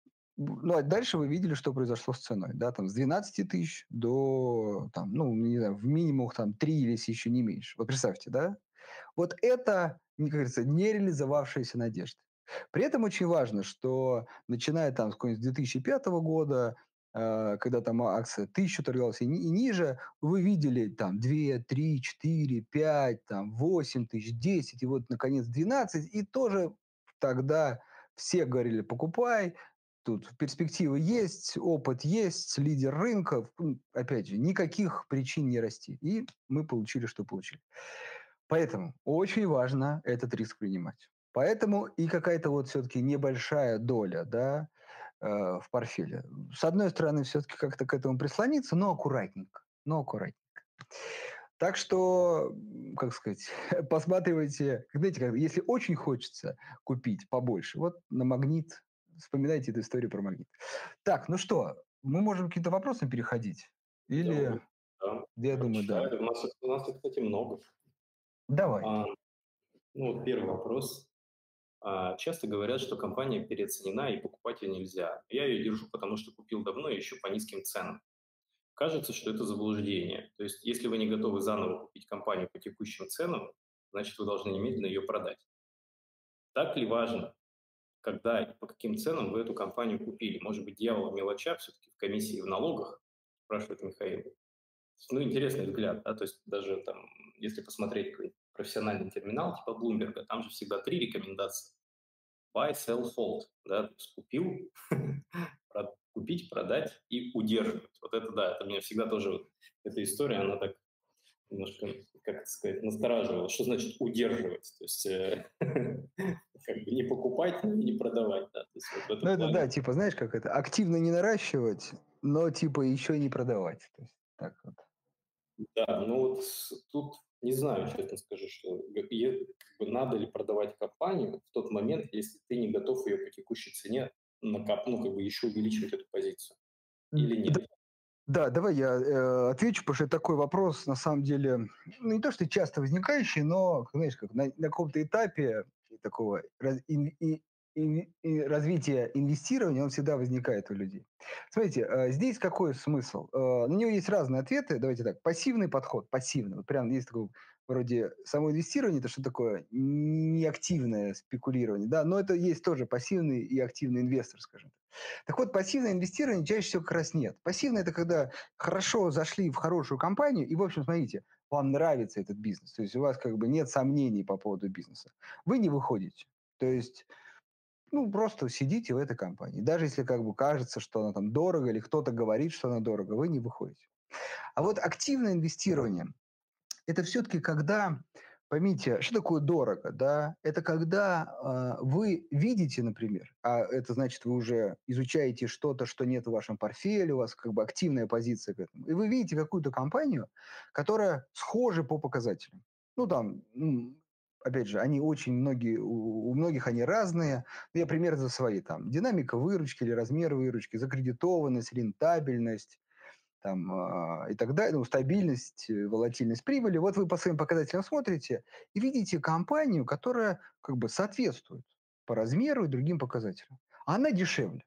б ну, а дальше вы видели, что произошло с ценой, да, там с двенадцати тысяч до, там, ну, не знаю, в минимумах там три, если еще не меньше. Вот представьте, да? Вот это, мне кажется, нереализовавшиеся надежды. При этом очень важно, что начиная там с какого-нибудь две тысячи пятого года, э, когда там акция тысячу торговалась и, ни- и ниже, вы видели там два, три, четыре, пять, там восемь тысяч, десять, и вот, наконец, двенадцать, и тоже тогда все говорили, покупай, тут перспективы есть, опыт есть, лидер рынка, м, опять же, никаких причин не расти. И мы получили, что получили. Поэтому очень важно этот риск принимать. Поэтому и какая-то вот все-таки небольшая доля, да, э, в портфеле. С одной стороны, все-таки как-то к этому прислониться, но аккуратненько, но аккуратненько. Так что, м, как сказать, посматривайте, знаете, как, если очень хочется купить побольше, вот на «Магнит», вспоминайте эту историю про «Магнит». Так, ну что, мы можем к каким-то вопросам переходить? Или, Давай, да, я думаю, да. прочитаю. У нас, их- у нас их, кстати, много. Давай. А, ну, вот первый вопрос. А, часто говорят, что компания переоценена и покупать ее нельзя. Я ее держу, потому что купил давно и еще по низким ценам. Кажется, что это заблуждение. То есть, если вы не готовы заново купить компанию по текущим ценам, значит, вы должны немедленно ее продать. Так ли важно, когда и по каким ценам вы эту компанию купили? Может быть, дьявол в мелочах, все-таки в комиссии и в налогах, спрашивает Михаил. Ну, интересный взгляд, да, то есть даже там, если посмотреть какой-нибудь профессиональный терминал типа Bloomberg, там же всегда три рекомендации. Buy, sell, hold, да, то есть купил, про- купить, продать и удерживать. Вот это да, это меня всегда тоже, вот эта история, она так немножко, как это сказать, настораживала. Что значит удерживать? То есть э, как бы не покупать, но и не продавать, да, то есть вот в Ну, этом это да, плане. типа, знаешь, как это, активно не наращивать, но, типа, еще и не продавать. То есть, так вот. Да, ну вот с- тут не знаю, честно скажу, что г- е- как бы надо ли продавать компанию в тот момент, если ты не готов ее по текущей цене накап, ну, как бы еще увеличивать эту позицию Д- или да, нет. да, давай я э, отвечу, потому что это такой вопрос, на самом деле, ну, не то, что часто возникающий, но, знаешь, как на, на каком-то этапе такого раз- ин- и- ин- и развития инвестирования, он всегда возникает у людей. Смотрите, э, здесь какой смысл? Э, на него есть разные ответы. Давайте так, пассивный подход, пассивный. Вот прям есть такой вроде само инвестирование, это что такое? Неактивное спекулирование, да, но это есть тоже пассивный и активный инвестор, скажем так. Так вот, пассивное инвестирование чаще всего как раз нет. Пассивное – это когда хорошо зашли в хорошую компанию, и, в общем, смотрите, вам нравится этот бизнес, то есть у вас как бы нет сомнений по поводу бизнеса. Вы не выходите. То есть, ну, просто сидите в этой компании. Даже если как бы кажется, что она там дорого, или кто-то говорит, что она дорого, вы не выходите. А вот активное инвестирование – это все-таки когда, поймите, что такое дорого, да? Это когда э, вы видите, например, а это значит, вы уже изучаете что-то, что нет в вашем портфеле, у вас как бы активная позиция к этому, и вы видите какую-то компанию, которая схожа по показателям. Ну, там, м, опять же, они очень многие, у, у многих они разные. Я пример за свои, там, динамика выручки или размер выручки, закредитованность, рентабельность, там, а, и так далее, ну, стабильность, э, волатильность прибыли. Вот вы по своим показателям смотрите и видите компанию, которая как бы соответствует по размеру и другим показателям. Она дешевле.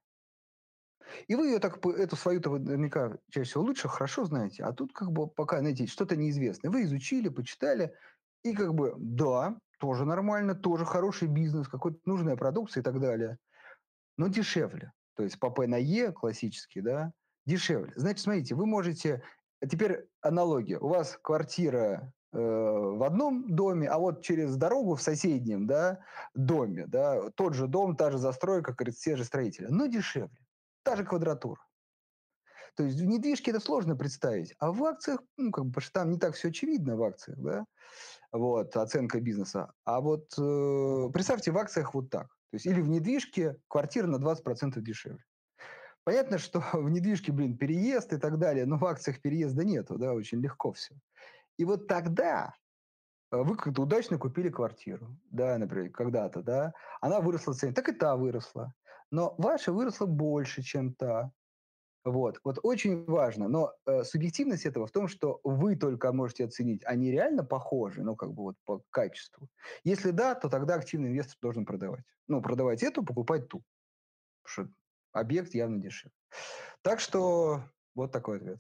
И вы ее так, по- эту свою-то вы наверняка чаще всего лучше, хорошо знаете, а тут как бы пока, знаете, что-то неизвестное. Вы изучили, почитали, и как бы, да, тоже нормально, тоже хороший бизнес, какой-то нужная продукция и так далее, но дешевле. То есть по П на Е классический, да, дешевле. Значит, смотрите, вы можете... а Теперь аналогия. У вас квартира э, в одном доме, а вот через дорогу в соседнем, да, доме, да, тот же дом, та же застройка, как говорится, те же строители, но дешевле. Та же квадратура. То есть в недвижке это сложно представить, а в акциях, ну, как бы, потому что там не так все очевидно в акциях, да, вот, оценка бизнеса. А вот э, представьте в акциях вот так. То есть или в недвижке квартира на двадцать процентов дешевле. Понятно, что в недвижке, блин, переезд и так далее, но в акциях переезда нету, да, очень легко все. И вот тогда э, вы как-то удачно купили квартиру, да, например, когда-то, да, она выросла в цене, так и та выросла. Но ваша выросла больше, чем та. Вот, вот очень важно, но э, субъективность этого в том, что вы только можете оценить, они реально похожи, ну, как бы вот по качеству. Если да, то тогда активный инвестор должен продавать. Ну, продавать эту, покупать ту, потому что объект явно дешевле. Так что вот такой ответ.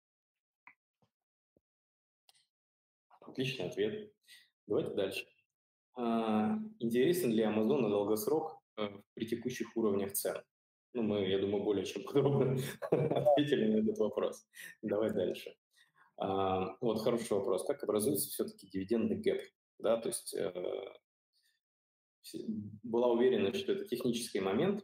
Отличный ответ. Давайте дальше. А, интересен ли Amazon на долгосрок э, при текущих уровнях цен? Ну, мы, я думаю, более чем подробно ответили на этот вопрос. Давай дальше. А, вот хороший вопрос. Как образуется все-таки дивидендный гэп? Да, то есть э, все- была уверена, что это технический момент,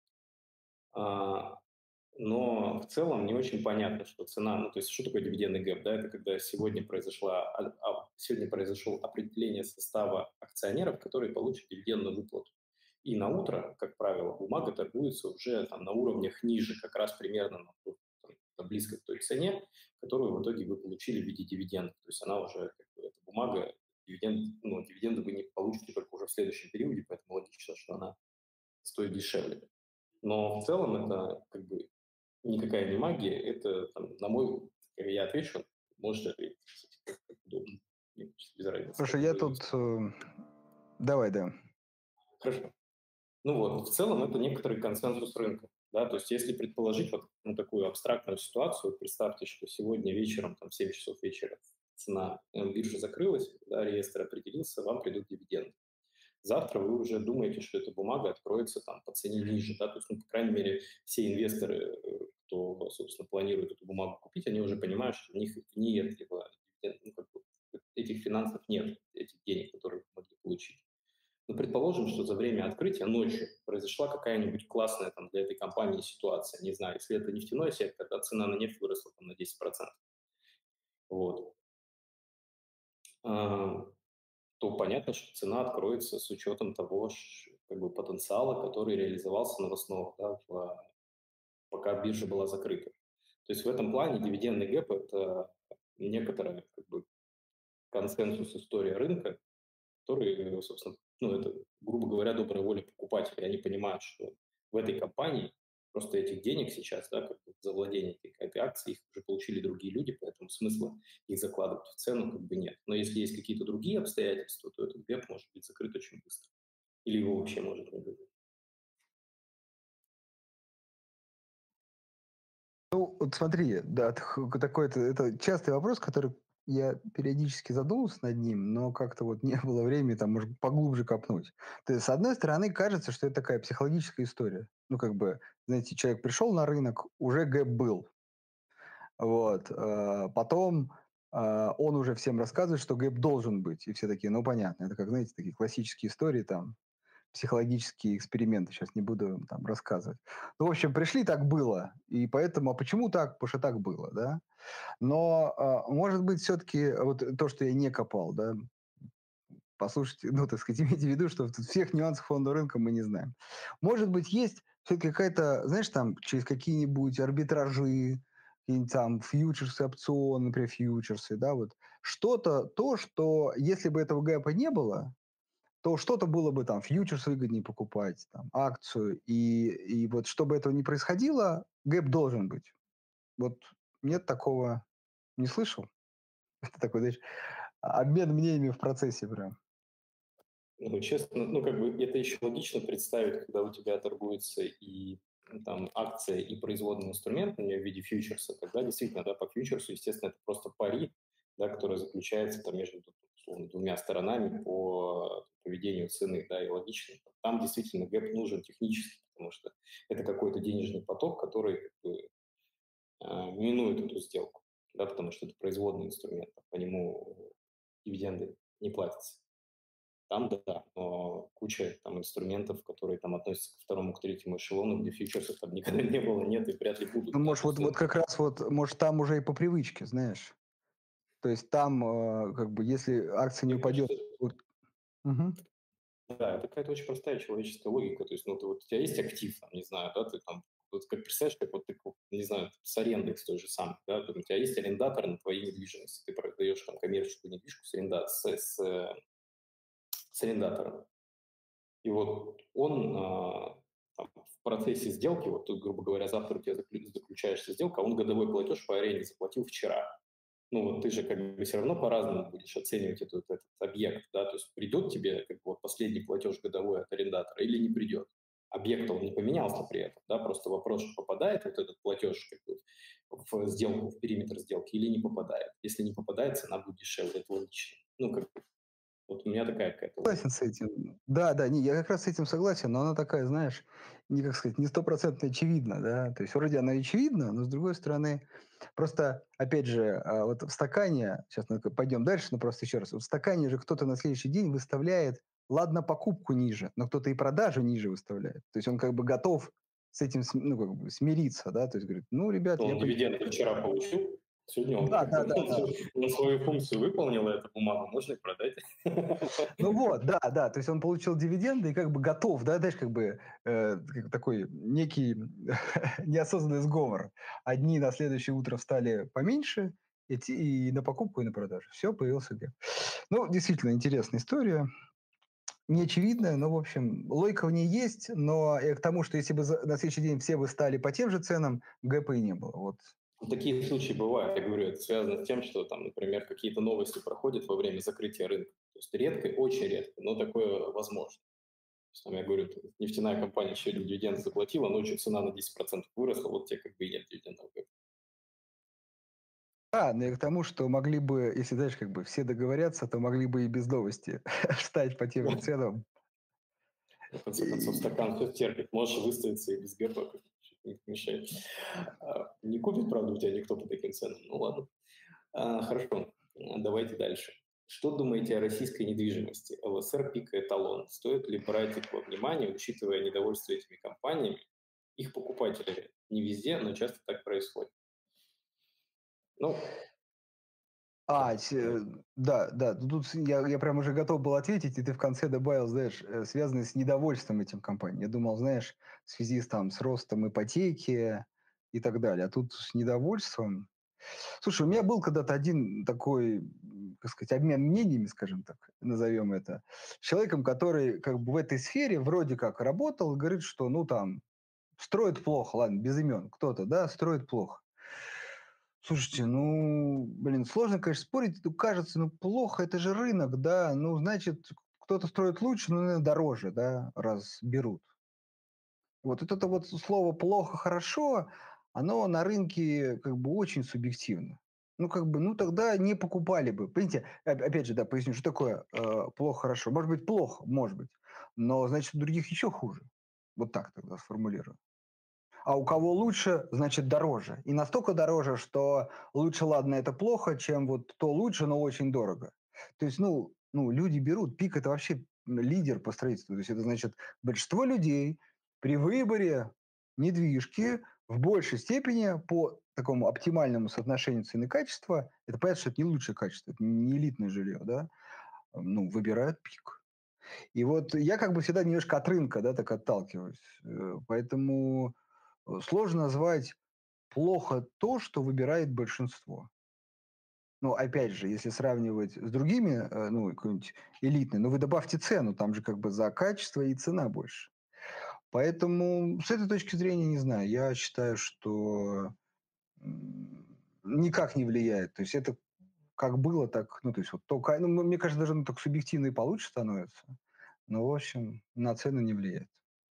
а, но в целом не очень понятно, что цена, ну, то есть что такое дивидендный гэп, да, это когда сегодня произошла, а- а- сегодня произошло определение состава акционеров, которые получат дивидендную выплату. И на утро, как правило, бумага торгуется уже там, на уровнях ниже, как раз примерно на ту- там, близко к той цене, которую в итоге вы получили в виде дивидендов. То есть она уже, как бы, эта бумага, дивиденд, ну, дивиденды вы не получите только уже в следующем периоде, поэтому логично, что она стоит дешевле. Но в целом это как бы никакая не магия, это, там, на мой, как я отвечу, можете ответить, как, как удобно. Мне без разницы, Слушай, как я удобнее. тут... э, давай, да. Хорошо. Ну вот, в целом это некоторый консенсус рынка. Да, то есть если предположить вот ну, такую абстрактную ситуацию, вот представьте, что сегодня вечером, там, в семь часов вечера цена э, биржи закрылась, да, реестр определился, вам придут дивиденды. Завтра вы уже думаете, что эта бумага откроется там по цене ниже, да, то есть, ну, по крайней мере, все инвесторы, э, кто, собственно, планирует эту бумагу купить, они уже понимают, что у них нет либо, ну, как бы, этих финансов нет, этих денег, которые могли получить. Ну, предположим, что за время открытия ночью произошла какая-нибудь классная там, для этой компании ситуация. Не знаю, если это нефтяной сектор, да, цена на нефть выросла там, на десять процентов. Вот. А, то понятно, что цена откроется с учетом того ш- как бы, потенциала, который реализовался новостного, да, в- пока биржа была закрыта. То есть в этом плане дивидендный гэп – это некоторая как бы, консенсус история рынка, который, собственно, ну, это, грубо говоря, добрая воля покупателей. Они понимают, что в этой компании просто этих денег сейчас, да, как бы за владение этой, этой акцией, их уже получили другие люди, поэтому смысла их закладывать в цену как бы нет. Но если есть какие-то другие обстоятельства, то этот гэп может быть закрыт очень быстро. Или его вообще может не быть. Ну, вот смотри, да, т- такой это, это частый вопрос, который я периодически задумывался над ним, но как-то вот не было времени там, может, поглубже копнуть. То есть, с одной стороны, кажется, что это такая психологическая история. Ну, как бы, знаете, человек пришел на рынок, уже гэп был. Вот. э, Потом э, он уже всем рассказывает, что гэп должен быть. И все такие, ну, понятно. Это как, знаете, такие классические истории там, психологические эксперименты, сейчас не буду там рассказывать. Ну, в общем, пришли, так было, и поэтому, а почему так? Потому что так было, да. Но, а, может быть, все-таки вот то, что я не копал, да, послушайте, ну, так сказать, имейте в виду, что тут всех нюансов фондового рынка мы не знаем. Может быть, есть все-таки какая-то, знаешь, там, через какие-нибудь арбитражи, какие-нибудь там фьючерсы, опционы, например, фьючерсы, да, вот, что-то, то, что, если бы этого гэпа не было, то что-то было бы там, фьючерс выгоднее покупать, там, акцию, и, и вот чтобы этого не происходило, гэп должен быть. Вот нет такого, не слышал? Это такой, знаешь, обмен мнениями в процессе прям. Ну, честно, ну, как бы это еще логично представить, когда у тебя торгуется и ну, там акция, и производный инструмент, у нее в виде фьючерса, тогда действительно, да, по фьючерсу, естественно, это просто пари, да, который заключается там между условно, двумя сторонами по поведению цены, да, и логично. Там действительно гэп нужен технически, потому что это какой-то денежный поток, который как бы, а, минует эту сделку, да, потому что это производный инструмент, по нему дивиденды не платятся. Там да, но куча там инструментов, которые там относятся к второму, к третьему эшелону, где фьючерсов там никогда не было, нет и вряд ли будут. Ну, Да, может, то есть, вот, ну, вот как раз вот, может, там уже и по привычке, знаешь. То есть там, э, как бы, если акция не мне упадет... кажется, Вот, мгм. да, это какая-то очень простая человеческая логика. То есть, ну, ты, вот, у тебя есть актив, там, не знаю, да, ты там, вот как представляешь, как вот ты, ку- не знаю, с арендой с той же самой, да, у тебя есть арендатор на твоей недвижимости, ты продаешь там коммерческую недвижку с, аренда, с, с, э, с арендатором. И вот он а, там, в процессе сделки, вот тут, грубо говоря, завтра у тебя заклю- заключаешься сделка, а он годовой платеж по аренде заплатил вчера. Ну вот ты же как бы все равно по-разному будешь оценивать этот, этот объект, да, то есть придет тебе как бы вот последний платеж годовой от арендатора или не придет. Объект он не поменялся при этом, да, просто вопрос, что попадает вот этот платеж как бы в сделку, в периметр сделки или не попадает. Если не попадает, цена будет дешевле, это логично. Ну, как бы, вот у меня такая какая-то Согласен логика. с этим. Да, да, не, я как раз с этим согласен, но она такая, знаешь, не, как сказать, не стопроцентно очевидна, да. То есть вроде она очевидна, но с другой стороны, просто, опять же, а, вот в стакане, сейчас мы пойдем дальше, но просто еще раз, вот в стакане же кто-то на следующий день выставляет, ладно, покупку ниже, но кто-то и продажу ниже выставляет. То есть он как бы готов с этим, см- ну, как бы смириться, да, то есть говорит, ну, ребят, я Он понимаю. дивиденды вчера получил, сегодня он Да, как да, бы да, да. он свою функцию выполнил, эту бумагу можно и продать. Ну вот, да, да, то есть он получил дивиденды и как бы готов, да, знаешь, как бы э, как такой некий неосознанный сговор. Одни на следующее утро встали поменьше, и, те- и на покупку, и на продажу. Все, появился гэп. Ну, действительно, интересная история. Не очевидная, но, в общем, логика в ней есть, но и к тому, что если бы за- на следующий день все бы стали по тем же ценам, гэпа и не было. Вот. Такие случаи бывают, я говорю, это связано с тем, что там, например, какие-то новости проходят во время закрытия рынка. То есть редко, очень редко, но такое возможно. То есть, там, я говорю, там, нефтяная компания сегодня дивиденды заплатила, ночью цена на десять процентов выросла, вот тебе как бы и нет дивидендов. А, ну и к тому, что могли бы, если, знаешь, как бы все договорятся, то могли бы и без новости встать по тем же ценам. В конце концов, И стакан все терпит, можешь выставиться и без гэпа. не мешает. А, Не купит, правда, у тебя никто по таким ценам. Ну ладно. А, Хорошо, М, давайте дальше. Что думаете о российской недвижимости? ЛСР пик и эталон. Стоит ли брать их во внимание, учитывая недовольство этими компаниями, их покупателями? Не везде, но часто так происходит. Ну, А, да, с э, давай. да, да, ну тут с я я прям уже готов был ответить, и ты в конце добавил, знаешь, э, связанное с недовольством этим компанией. Я думал, знаешь, в связи с там с ростом ипотеки и так далее, а тут с недовольством. Слушай, у меня был когда-то один такой, м, как сказать, обмен мнениями, скажем так, назовем это, с человеком, который как бы в этой сфере вроде как работал, и говорит, что, ну, там, строит плохо, ладно, без имен, кто-то, да, строит плохо. Слушайте, ну, блин, сложно, конечно, спорить. Ну, кажется, ну, плохо, это же рынок, да. Ну, значит, кто-то строит лучше, но наверно, дороже, да, раз берут. Вот это вот слово плохо, хорошо, оно на рынке как бы очень субъективно. Ну, как бы, ну, тогда не покупали бы. Понимаете, оп- опять же, да, поясню, что такое э, плохо, хорошо. Может быть, плохо, может быть, но, значит, у других еще хуже. Вот так тогда сформулирую. А у кого лучше, значит дороже. И настолько дороже, что лучше, ладно, это плохо, чем вот то лучше, но очень дорого. То есть, ну, ну люди берут, пик это вообще лидер по строительству. То есть это значит большинство людей при выборе недвижки в большей степени по такому оптимальному соотношению цены и качества, это понятно, что это не лучшее качество, это не элитное жилье, да, ну, выбирают пик. И вот я как бы всегда немножко от рынка, да, так отталкиваюсь. Э, Поэтому э, сложно назвать плохо то, что выбирает большинство. Ну, опять же, если сравнивать с другими, э, ну, какой-нибудь элитный, ну, вы добавьте цену, там же как бы за качество и цена больше. Поэтому с этой точки зрения не знаю. Я считаю, что м, никак не влияет. То есть это как было, так, ну, то есть вот только, ну, мне кажется, даже ну, так субъективно и получше становится. Но, в общем, на цену не влияет.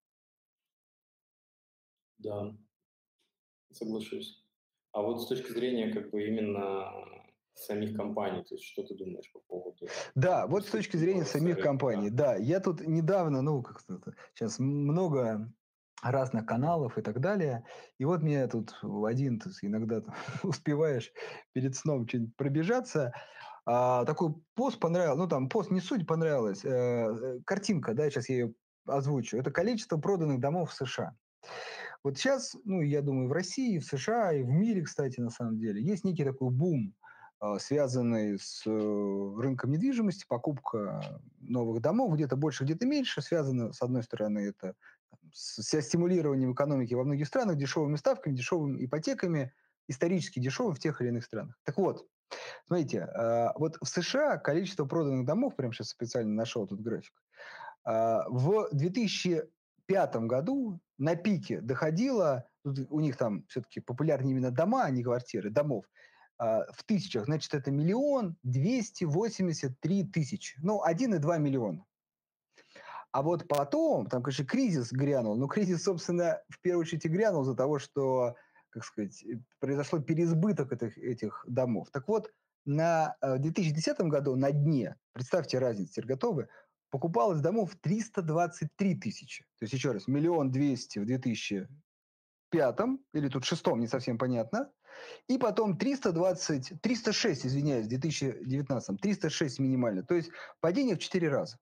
Да, соглашусь. А вот с точки зрения как бы именно самих компаний, то есть что ты думаешь по поводу Да, вот с точки перспектив зрения самих ЛСР и компаний, ПК? да. Я тут недавно, ну, как сейчас много разных каналов и так далее. И вот мне тут в один, то есть иногда там успеваешь перед сном что-нибудь пробежаться. А, такой пост понравился, ну, там пост не суть понравилась, э, э, картинка, да, сейчас я ее озвучу. Это количество проданных домов в США. Вот сейчас, ну, я думаю, в России, в США и в мире, кстати, на самом деле, есть некий такой бум, а, связанный с э, рынком недвижимости, покупка новых домов, где-то больше, где-то меньше, связано, с одной стороны, это там, с, со стимулированием экономики во многих странах, дешевыми ставками, дешевыми ипотеками, исторически дешевыми в тех или иных странах. Так вот, смотрите, а, вот в США количество проданных домов, прямо сейчас специально нашел тут график, а, в две тысячи пятом году на пике доходило, тут у них там все-таки популярнее именно дома, а не квартиры, домов, а, в тысячах, значит, это миллион двести восемьдесят три тысячи, ну, один и два миллиона. А вот потом, там, конечно, кризис грянул, но кризис, собственно, в первую очередь и грянул из-за того, что, как сказать, э, произошло переизбыток этих, этих домов. Так вот, на э, две тысячи десятом году на дне, представьте разницу, теперь готовы, покупалось домов триста двадцать три тысячи. То есть, еще раз, миллион двести в две тысячи пятом, или тут шестом, не совсем понятно, и потом триста двадцать, триста шесть, извиняюсь, в две тысячи девятнадцатом, триста шесть минимально. То есть падение в четыре раза.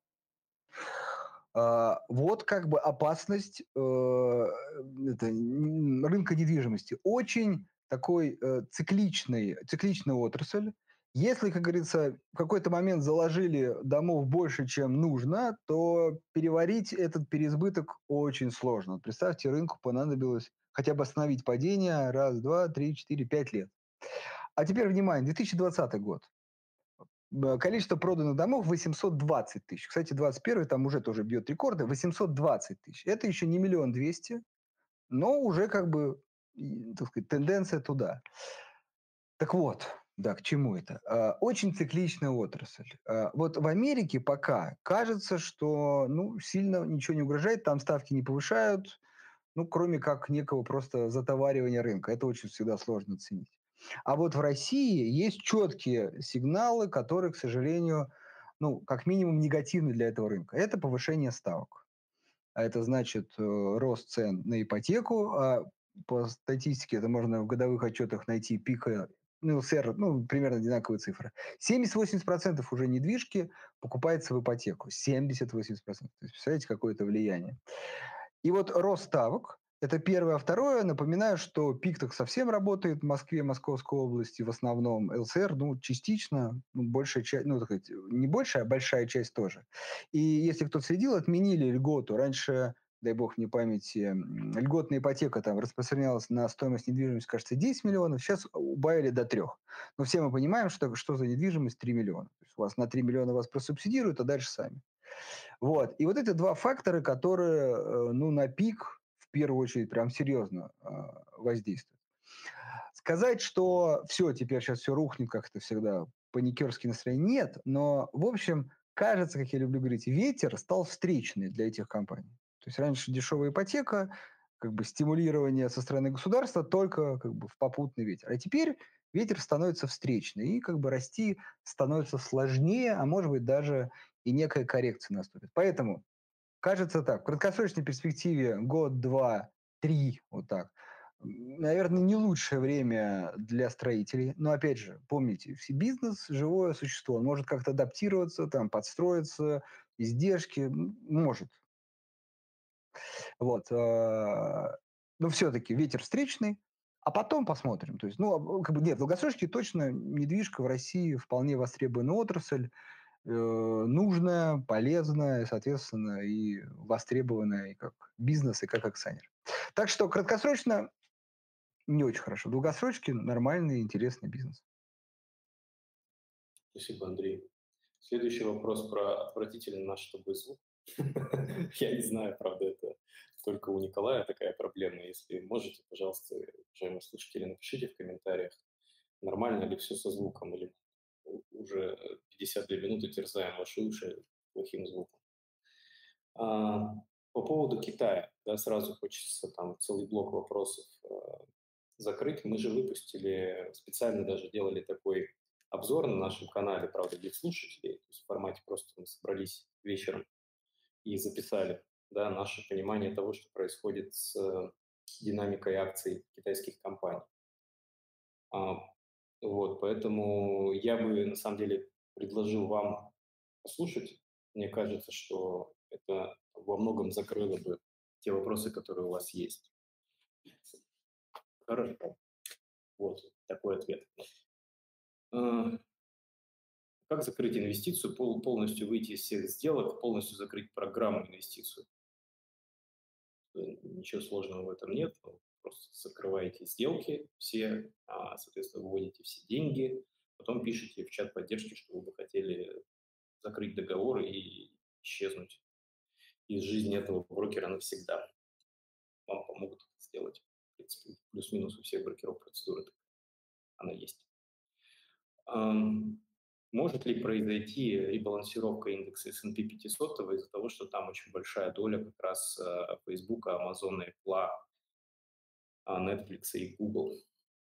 А, вот как бы опасность э, это, н- рынка недвижимости. Очень такой э, цикличный, цикличная отрасль. Если, как говорится, в какой-то момент заложили домов больше, чем нужно, то переварить этот переизбыток очень сложно. Вот представьте, рынку понадобилось хотя бы остановить падение раз, два, три, четыре, пять лет. А теперь, внимание, две тысячи двадцатый год. Б количество проданных домов восемьсот двадцать тысяч. Кстати, двадцать первый там уже тоже бьет рекорды. восемьсот двадцать тысяч. Это еще не миллион двести, но уже как бы, и, так сказать, тенденция туда. Так вот, да, к чему это? А, Очень цикличная отрасль. А, Вот в Америке пока кажется, что ну, сильно ничего не угрожает, там ставки не повышают, ну, кроме как некого просто затоваривания рынка. Это очень всегда сложно оценить. А вот в России есть четкие сигналы, которые, к сожалению, ну, как минимум негативны для этого рынка. Это повышение ставок. А это значит э, рост цен на ипотеку. А по статистике это можно в годовых отчетах найти пика, ну, эл эс эр, ну, примерно одинаковые цифры. семьдесят-восемьдесят процентов уже недвижки покупается в ипотеку. семьдесят-восемьдесят процентов. То есть, представляете, какое это влияние. И вот рост ставок — это первое. А второе, напоминаю, что пик так совсем работает в Москве, Московской области, в основном эл эс эр, ну, частично, ну, большая часть, ну, так сказать, не большая, а большая часть тоже. И если кто следил, отменили льготу. Раньше, дай бог мне памяти, м, льготная ипотека там распространялась на стоимость недвижимости, кажется, десять миллионов, сейчас убавили до трех. Но все мы понимаем, что, что за недвижимость три миллиона. То есть у вас на три миллиона вас просубсидируют, а дальше сами. Вот. И вот эти два фактора, которые, э, ну, на пик в первую очередь прям серьезно э, воздействуют. Сказать, что все, теперь сейчас все рухнет, как это всегда, паникерские настроения, нет. Но, в общем, кажется, как я люблю говорить, ветер стал встречный для этих компаний. То есть раньше дешевая ипотека, как бы стимулирование со стороны государства только как бы в попутный ветер. А теперь ветер становится встречный, и как бы расти становится сложнее, а может быть даже и некая коррекция наступит. Поэтому кажется так, в краткосрочной перспективе год, два, три, вот так, наверное, не лучшее время для строителей. Но опять же, помните, все- бизнес — живое существо, он может как-то адаптироваться, там, подстроиться, издержки, м, может. Вот. а, Но все-таки ветер встречный, а потом посмотрим. То есть, ну, а, как бы нет, в долгосрочке точно недвижка в России вполне востребованная отрасль, э, нужная, полезная, соответственно, и востребованная и как бизнес, и как акционер. Так что краткосрочно не очень хорошо. В долгосрочке нормальный, интересный бизнес. Спасибо, Андрей. Следующий вопрос про отвратительный наш с тобой звук. Я не знаю, правда, это только у Николая такая проблема. Если можете, пожалуйста, уважаемые слушатели, напишите в комментариях, нормально ли все со звуком, или у- уже пятьдесят две минуты терзаем ваши уши плохим звуком. А, по поводу Китая, да, сразу хочется там целый блок вопросов а, закрыть. Мы же выпустили, специально даже делали такой обзор на нашем канале, правда, для слушателей, то есть в формате просто мы собрались вечером и записали, да, наше понимание того, что происходит с э, динамикой акций китайских компаний. А, вот, поэтому я бы, на самом деле, предложил вам послушать. Мне кажется, что это во многом закрыло бы те вопросы, которые у вас есть. Хорошо. Вот такой ответ. Э, Как закрыть инвестицию, пол- полностью выйти из всех сделок, полностью закрыть программу инвестицию? Э, Ничего сложного в этом нет. Вы просто закрываете сделки все, а, соответственно, выводите все деньги, потом пишите в чат поддержки, что вы бы хотели закрыть договор и исчезнуть из жизни этого брокера навсегда. Вам помогут это сделать. В принципе, плюс-минус у всех брокеров процедура такая, она есть. Ам, Может ли произойти ребалансировка индекса эс энд пи пятьсот из-за того, что там очень большая доля как раз э, Facebook, Amazon, Apple, а, Netflix и Google?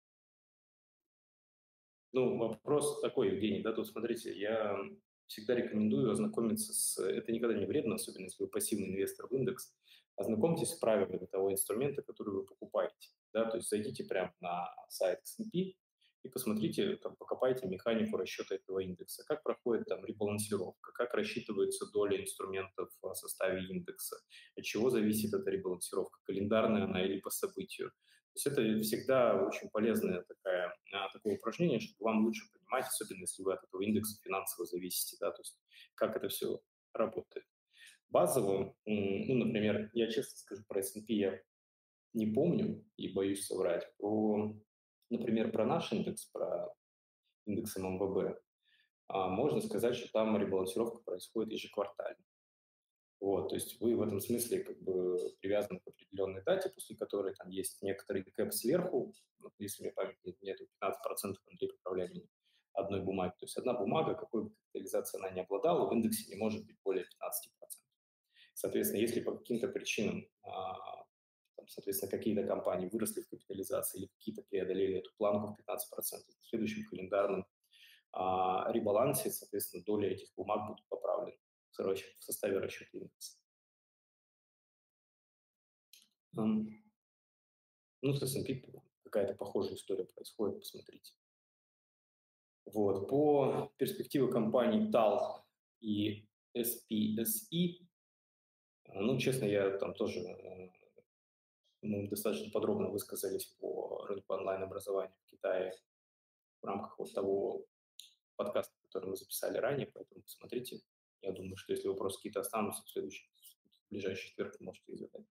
Ну, вопрос такой, Евгений, да, тут смотрите, я всегда рекомендую ознакомиться с... Это никогда не вредно, особенно если вы пассивный инвестор в индекс. Ознакомьтесь с правилами того инструмента, который вы покупаете. Да, то есть зайдите прямо на сайт эс энд пи и посмотрите, там, покопайте механику расчета этого индекса, как проходит там ребалансировка, как рассчитывается доля инструментов в составе индекса, от чего зависит эта ребалансировка, календарная она или по событию. То есть это всегда очень полезное такая, а, такое упражнение, чтобы вам лучше понимать, особенно если вы от этого индекса финансово зависите, да, то есть как это все работает. Базово, м, ну, например, я честно скажу, про эс энд пи я не помню и боюсь соврать. Про, например, про наш индекс, про индекс эм эм вэ бэ, а, можно сказать, что там ребалансировка происходит ежеквартально. Вот, то есть вы в этом смысле как бы привязаны к определенной дате, после которой там есть некоторый кэп сверху, ну, если мне память не изменяет, пятнадцать процентов Андрей, поправляй меня, одной бумаги. То есть одна бумага, какой бы капитализацией она ни обладала, в индексе не может быть более пятнадцать процентов. Соответственно, если по каким-то причинам, а, там, соответственно, какие-то компании выросли в капитализации или какие-то преодолели эту планку в пятнадцать процентов, в следующем календарном а, ребалансе, соответственно, доля этих бумаг будет поправлена в расчет- в составе расчета индекса. М, Ну, с эс энд пи какая-то похожая история происходит, посмотрите. Вот. По перспективе компаний тал и эс пи эс и, ну, честно, я там тоже, э, мы достаточно подробно высказались по рынку онлайн-образования в Китае в рамках вот того подкаста, который мы записали ранее, поэтому посмотрите. Я думаю, что если вопросы какие-то останутся, в следующий, в ближайший четверг вы можете их задать.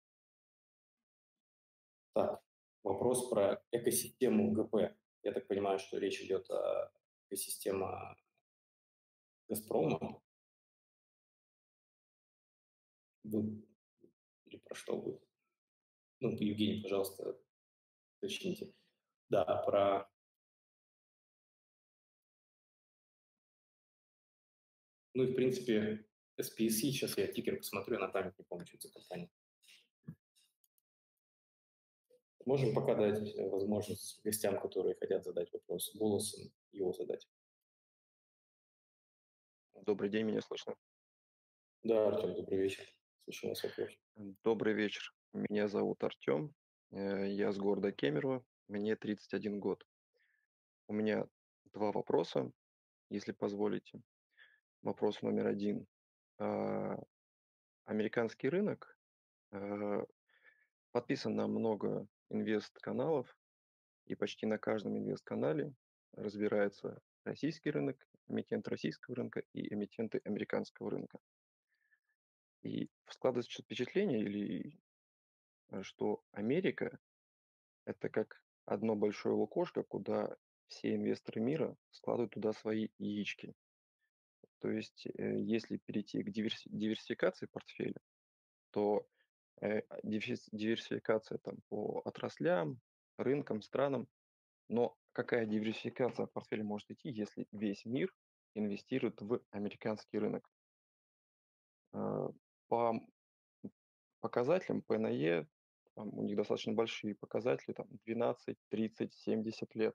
Так, вопрос про экосистему гэ пэ. Я так понимаю, что речь идет о экосистеме «Газпрома». Вы или про что вы? Ну, Евгений, пожалуйста, уточните. Да, про... Ну и, в принципе, эс пи эс и, сейчас я тикер посмотрю, на память не помню, что это за компания. Можем пока дать э, возможность гостям, которые хотят задать вопрос, голосом его задать. Добрый день, меня слышно? Да, Артем, добрый вечер. Слушаю вас вопрос. Добрый вечер. Меня зовут Артем. э, Я с города Кемерово. Мне тридцать один год. У меня два вопроса, если позволите. Вопрос номер один. А, Американский рынок а, подписан на много инвест-каналов, и почти на каждом инвест-канале разбирается российский рынок, эмитент российского рынка и эмитенты американского рынка. И складывается впечатление, или э, что Америка это как одно большое лукошко, куда все инвесторы мира складывают туда свои яички. То есть, э, если перейти к диверси- диверсификации портфеля, то э, диверси- диверсификация там по отраслям, рынкам, странам. Но какая диверсификация портфеля может идти, если весь мир инвестирует в американский рынок? Э, По показателям пэ эн е, там у них достаточно большие показатели, там двенадцать, тридцать, семьдесят лет.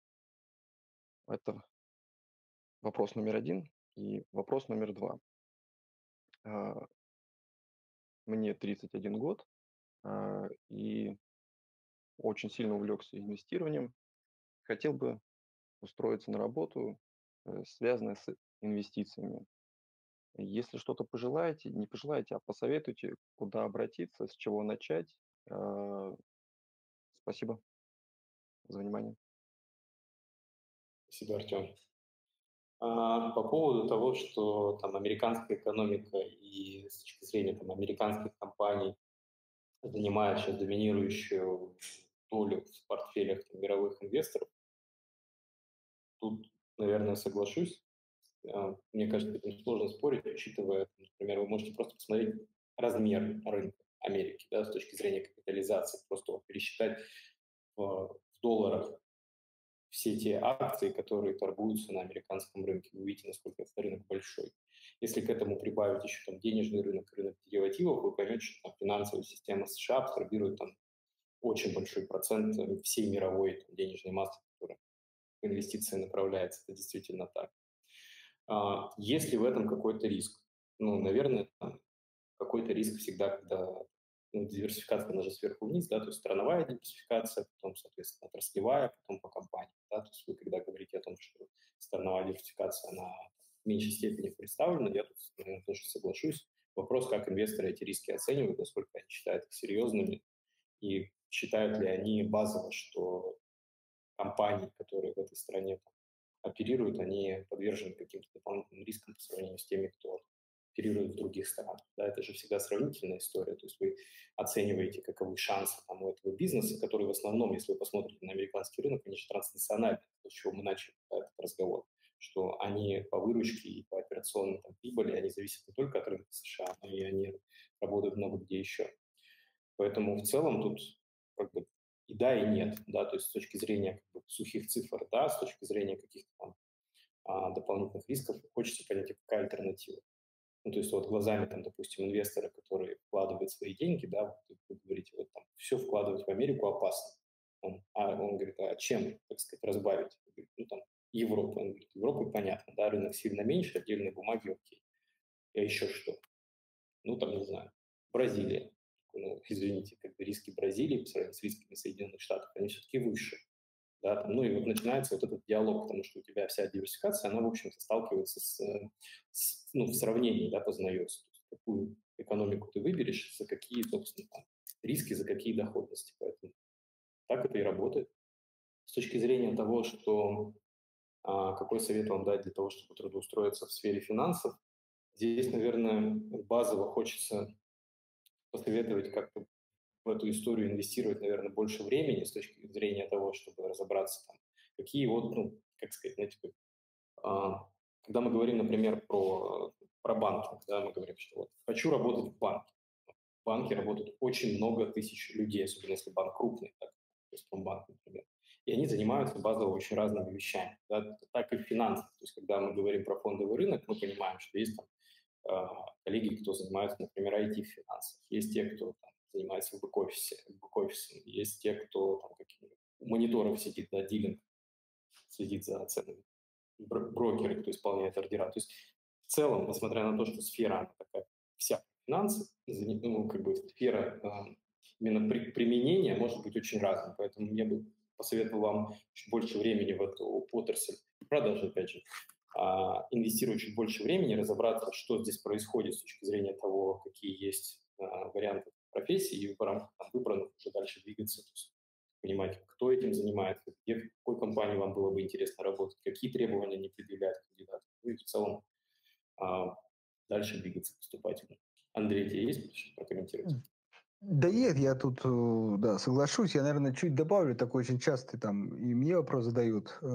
Это вопрос номер один. И вопрос номер два. А, Мне тридцать один год, а, и очень сильно увлекся инвестированием. Хотел бы устроиться на работу, э, связанную с инвестициями. Если что-то пожелаете, не пожелаете, а посоветуйте, куда обратиться, с чего начать. А, Спасибо за внимание. Спасибо, Артем. А, по поводу того, что там американская экономика и с точки зрения там, американских компаний занимает сейчас доминирующую долю в портфелях там, мировых инвесторов, тут, наверное, соглашусь. А, Мне кажется, с этим сложно спорить, учитывая, например, вы можете просто посмотреть размер рынка Америки, да, с точки зрения капитализации, просто вот пересчитать в, в долларах все те акции, которые торгуются на американском рынке. Вы увидите, насколько этот рынок большой. Если к этому прибавить еще там денежный рынок, рынок деривативов, вы поймете, что там, финансовая система США абсорбирует там очень большой процент всей мировой там, денежной массы, которая в инвестиции направляется. Это действительно так. А, есть ли в этом какой-то риск? Ну, наверное, там какой-то риск всегда, когда ну, диверсификация, она же сверху вниз, да, то есть страновая диверсификация, потом, соответственно, отраслевая, потом по компании, да, то есть вы когда говорите о том, что страновая диверсификация, она в меньшей степени представлена, я тут, наверное, тоже соглашусь. Вопрос, как инвесторы эти риски оценивают, насколько они считают их серьезными, и считают ли они базово, что компании, которые в этой стране там, оперируют, они подвержены каким-то дополнительным рискам по сравнению с теми, кто оперирует в других странах. Да, это же всегда сравнительная история, то есть вы оцениваете, каковы шансы там, у этого бизнеса, который в основном, если вы посмотрите на американский рынок, они же транснациональные, с чего мы начали да, этот разговор, что они по выручке и по операционной там, прибыли, они зависят не только от рынка США, но и они работают много где еще. Поэтому в целом тут как бы и да, и нет, да, то есть с точки зрения как бы, сухих цифр, да, с точки зрения каких-то там а, дополнительных рисков, хочется понять, а какая альтернатива. Ну, то есть вот глазами, там, допустим, инвестора, который вкладывает свои деньги, да, вот вы говорите, вот там, все вкладывать в Америку опасно. Он, а он говорит, а чем, так сказать, разбавить? Он говорит, ну, там, Европа. Он говорит, Европа, понятно, да, рынок сильно меньше, отдельные бумаги, окей. А еще что? Ну, там, не знаю, Бразилия. ну, извините, как бы риски Бразилии по сравнению с рисками Соединенных Штатов, они все-таки выше. Да, там, ну и вот начинается вот этот диалог, потому что у тебя вся диверсификация, она, в общем-то, сталкивается с, э, с ну, в сравнении, да, познается. То есть какую экономику ты выберешь, за какие, собственно, там, риски, за какие доходности. Поэтому так это и работает. С точки зрения того, что а, какой совет вам дать для того, чтобы трудоустроиться в сфере финансов, здесь, наверное, базово хочется посоветовать как-то в эту историю инвестировать, наверное, больше времени с точки зрения того, чтобы разобраться, там, какие вот, ну, как сказать, знаете, как, а, когда мы говорим, например, про, про банки, да, мы говорим, что вот хочу работать в банке. В банке работают очень много тысяч людей, особенно если банк крупный, так, Газпромбанк, например. И они занимаются базово очень разными вещами. Да, так и в финансах. То есть, когда мы говорим про фондовый рынок, мы понимаем, что есть там а, коллеги, кто занимается, например, ай ти в финансах, есть те, кто там, занимается в бэк-офисе, бэк-офисом, есть те, кто там какие мониторов сидит, да, дилинг, следит за ценами, бр- брокеры, кто исполняет ордера. То есть в целом, несмотря на то, что сфера она такая вся финансы, ну, как бы сфера а, именно при, применения может быть очень разной. Поэтому я бы посоветовал вам чуть больше времени в эту отрасль, продажи, опять же, а, инвестировать чуть больше времени, разобраться, что здесь происходит с точки зрения того, какие есть а, варианты профессии, и в рамках там, выбранных уже дальше двигаться, то есть понимать, кто этим занимается, где, в какой компании вам было бы интересно работать, какие требования они предъявляют кандидату, ну и в целом а, дальше двигаться поступательно. Андрей, у тебя есть что прокомментировать? Да нет, я тут, э, да, соглашусь. Я, наверное, чуть добавлю, такой очень частый там, и мне вопрос задают э,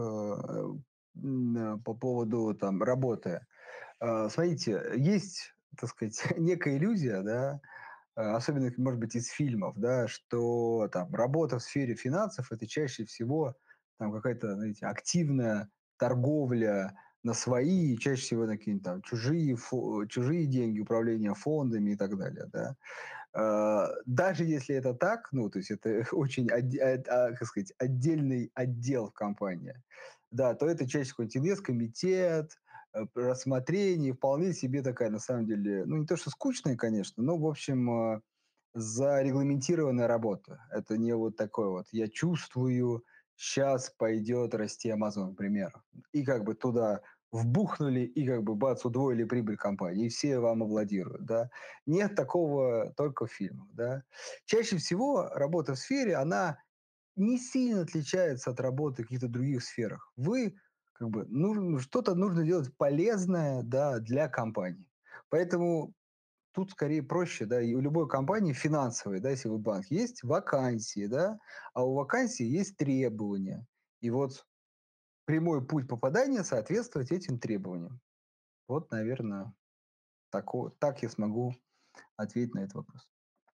м, э, по поводу там работы. Э, Смотрите, есть, так сказать, некая иллюзия, да, э, особенно, может быть, из фильмов, да, что там работа в сфере финансов — это чаще всего там какая-то, знаете, активная торговля на свои, чаще всего на какие-нибудь там чужие, фо- чужие деньги, управление фондами и так далее, да. Э, даже если это так, ну, то есть это очень, отде- э, а, как сказать, отдельный отдел в компании, да, то это чаще какой-нибудь инвесткомитет, э, рассмотрение, вполне себе такая, на самом деле, ну, не то что скучная, конечно, но, в общем, э, зарегламентированная работа. Это не вот такое вот, я чувствую, сейчас пойдет расти Amazon, к примеру. И как бы туда вбухнули, и как бы бац, удвоили прибыль компании, и все вам аплодируют, да. Нет такого только в фильмах, да. Чаще всего работа в сфере, она не сильно отличается от работы в каких-то других сферах. Вы как бы нужно, что-то нужно делать полезное, да, для компании. Поэтому тут скорее проще, да, и у любой компании финансовой, да, если вы банк, есть вакансии, да, а у вакансии есть требования. И вот прямой путь попадания — соответствовать этим требованиям. Вот, наверное, тако, так я смогу ответить на этот вопрос.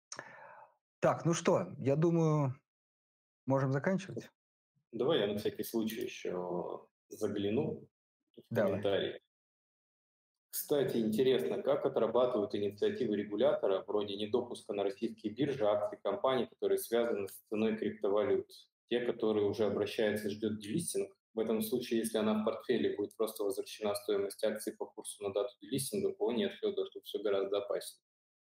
Так, ну что, я думаю, можем заканчивать? Давай я на всякий случай еще загляну в Давай. комментарии. Кстати, интересно, как отрабатывают инициативы регулятора вроде недопуска на российские биржи акций компаний, которые связаны с ценой криптовалют? Те, которые уже обращаются и ждет делистинг, в этом случае, если она в портфеле будет просто возвращена стоимость акций по курсу на дату делистинга, то нет, Федор, тут все гораздо опаснее.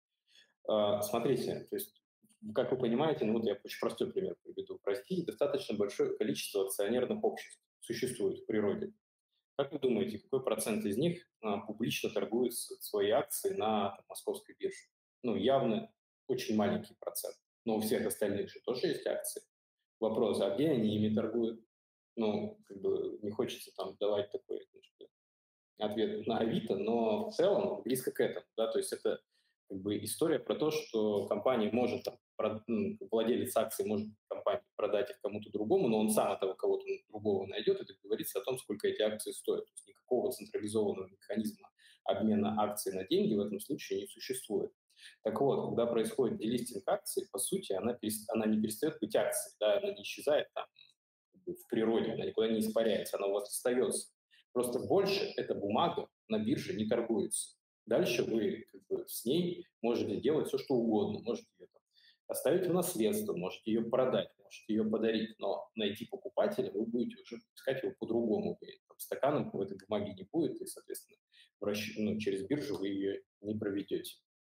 А, Смотрите, то есть, как вы понимаете, ну вот я очень простой пример приведу. В России достаточно большое количество акционерных обществ существует в природе. Как вы думаете, какой процент из них а, публично торгует с- свои акции на там, московской бирже? Ну, явно очень маленький процент. Но у всех остальных же тоже есть акции. Вопрос, а где они ими торгуют? Ну, как бы не хочется там давать такой значит, ответ на Авито, но в целом близко к этому. Да? То есть это как бы история про то, что компания может, там, прод- ну, владелец акций может компании продать их кому-то другому, но он сам этого кого-то другого найдет и договорится о том, сколько эти акции стоят. То есть никакого централизованного механизма обмена акций на деньги в этом случае не существует. Так вот, когда происходит делистинг акций, по сути, она, перест... она не перестает быть акцией, да, она не исчезает там в природе, она никуда не испаряется, она у вас остается. Просто больше эта бумага на бирже не торгуется. Дальше вы как бы, с ней можете делать все, что угодно. Можете ее там, оставить в наследство, можете ее продать, можете ее подарить, но найти покупателя вы будете уже искать его по-другому. Вы, там, стаканом в этой бумаге не будет, и, соответственно, вращ... ну, через биржу вы ее не проведете.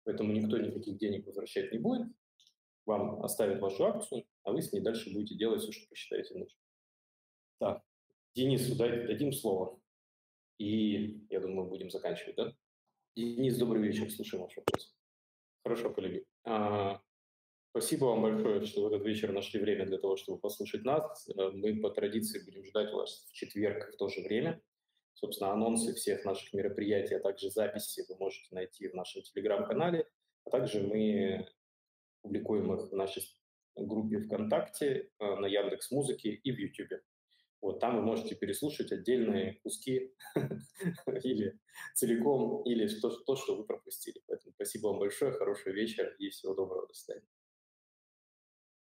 Поэтому никто никаких денег возвращать не будет. Вам оставят вашу акцию, а вы с ней дальше будете делать все, что посчитаете нужным. Так, Денису дай- дадим слово. И я думаю, будем заканчивать, да? Денис, добрый вечер, слушаем ваш вопрос. Хорошо, коллеги. А, Спасибо вам большое, что в этот вечер нашли время для того, чтобы послушать нас. Э, Мы по традиции будем ждать вас в четверг в то же время. Собственно, анонсы всех наших мероприятий, а также записи вы можете найти в нашем телеграм-канале. А также мы публикуем их в нашей группе ВКонтакте, э, на Яндекс.Музыке и в Ютубе. Вот там вы можете переслушать отдельные куски или целиком, или то, то, что вы пропустили. Поэтому спасибо вам большое, хорошего вечера и всего доброго, до свидания.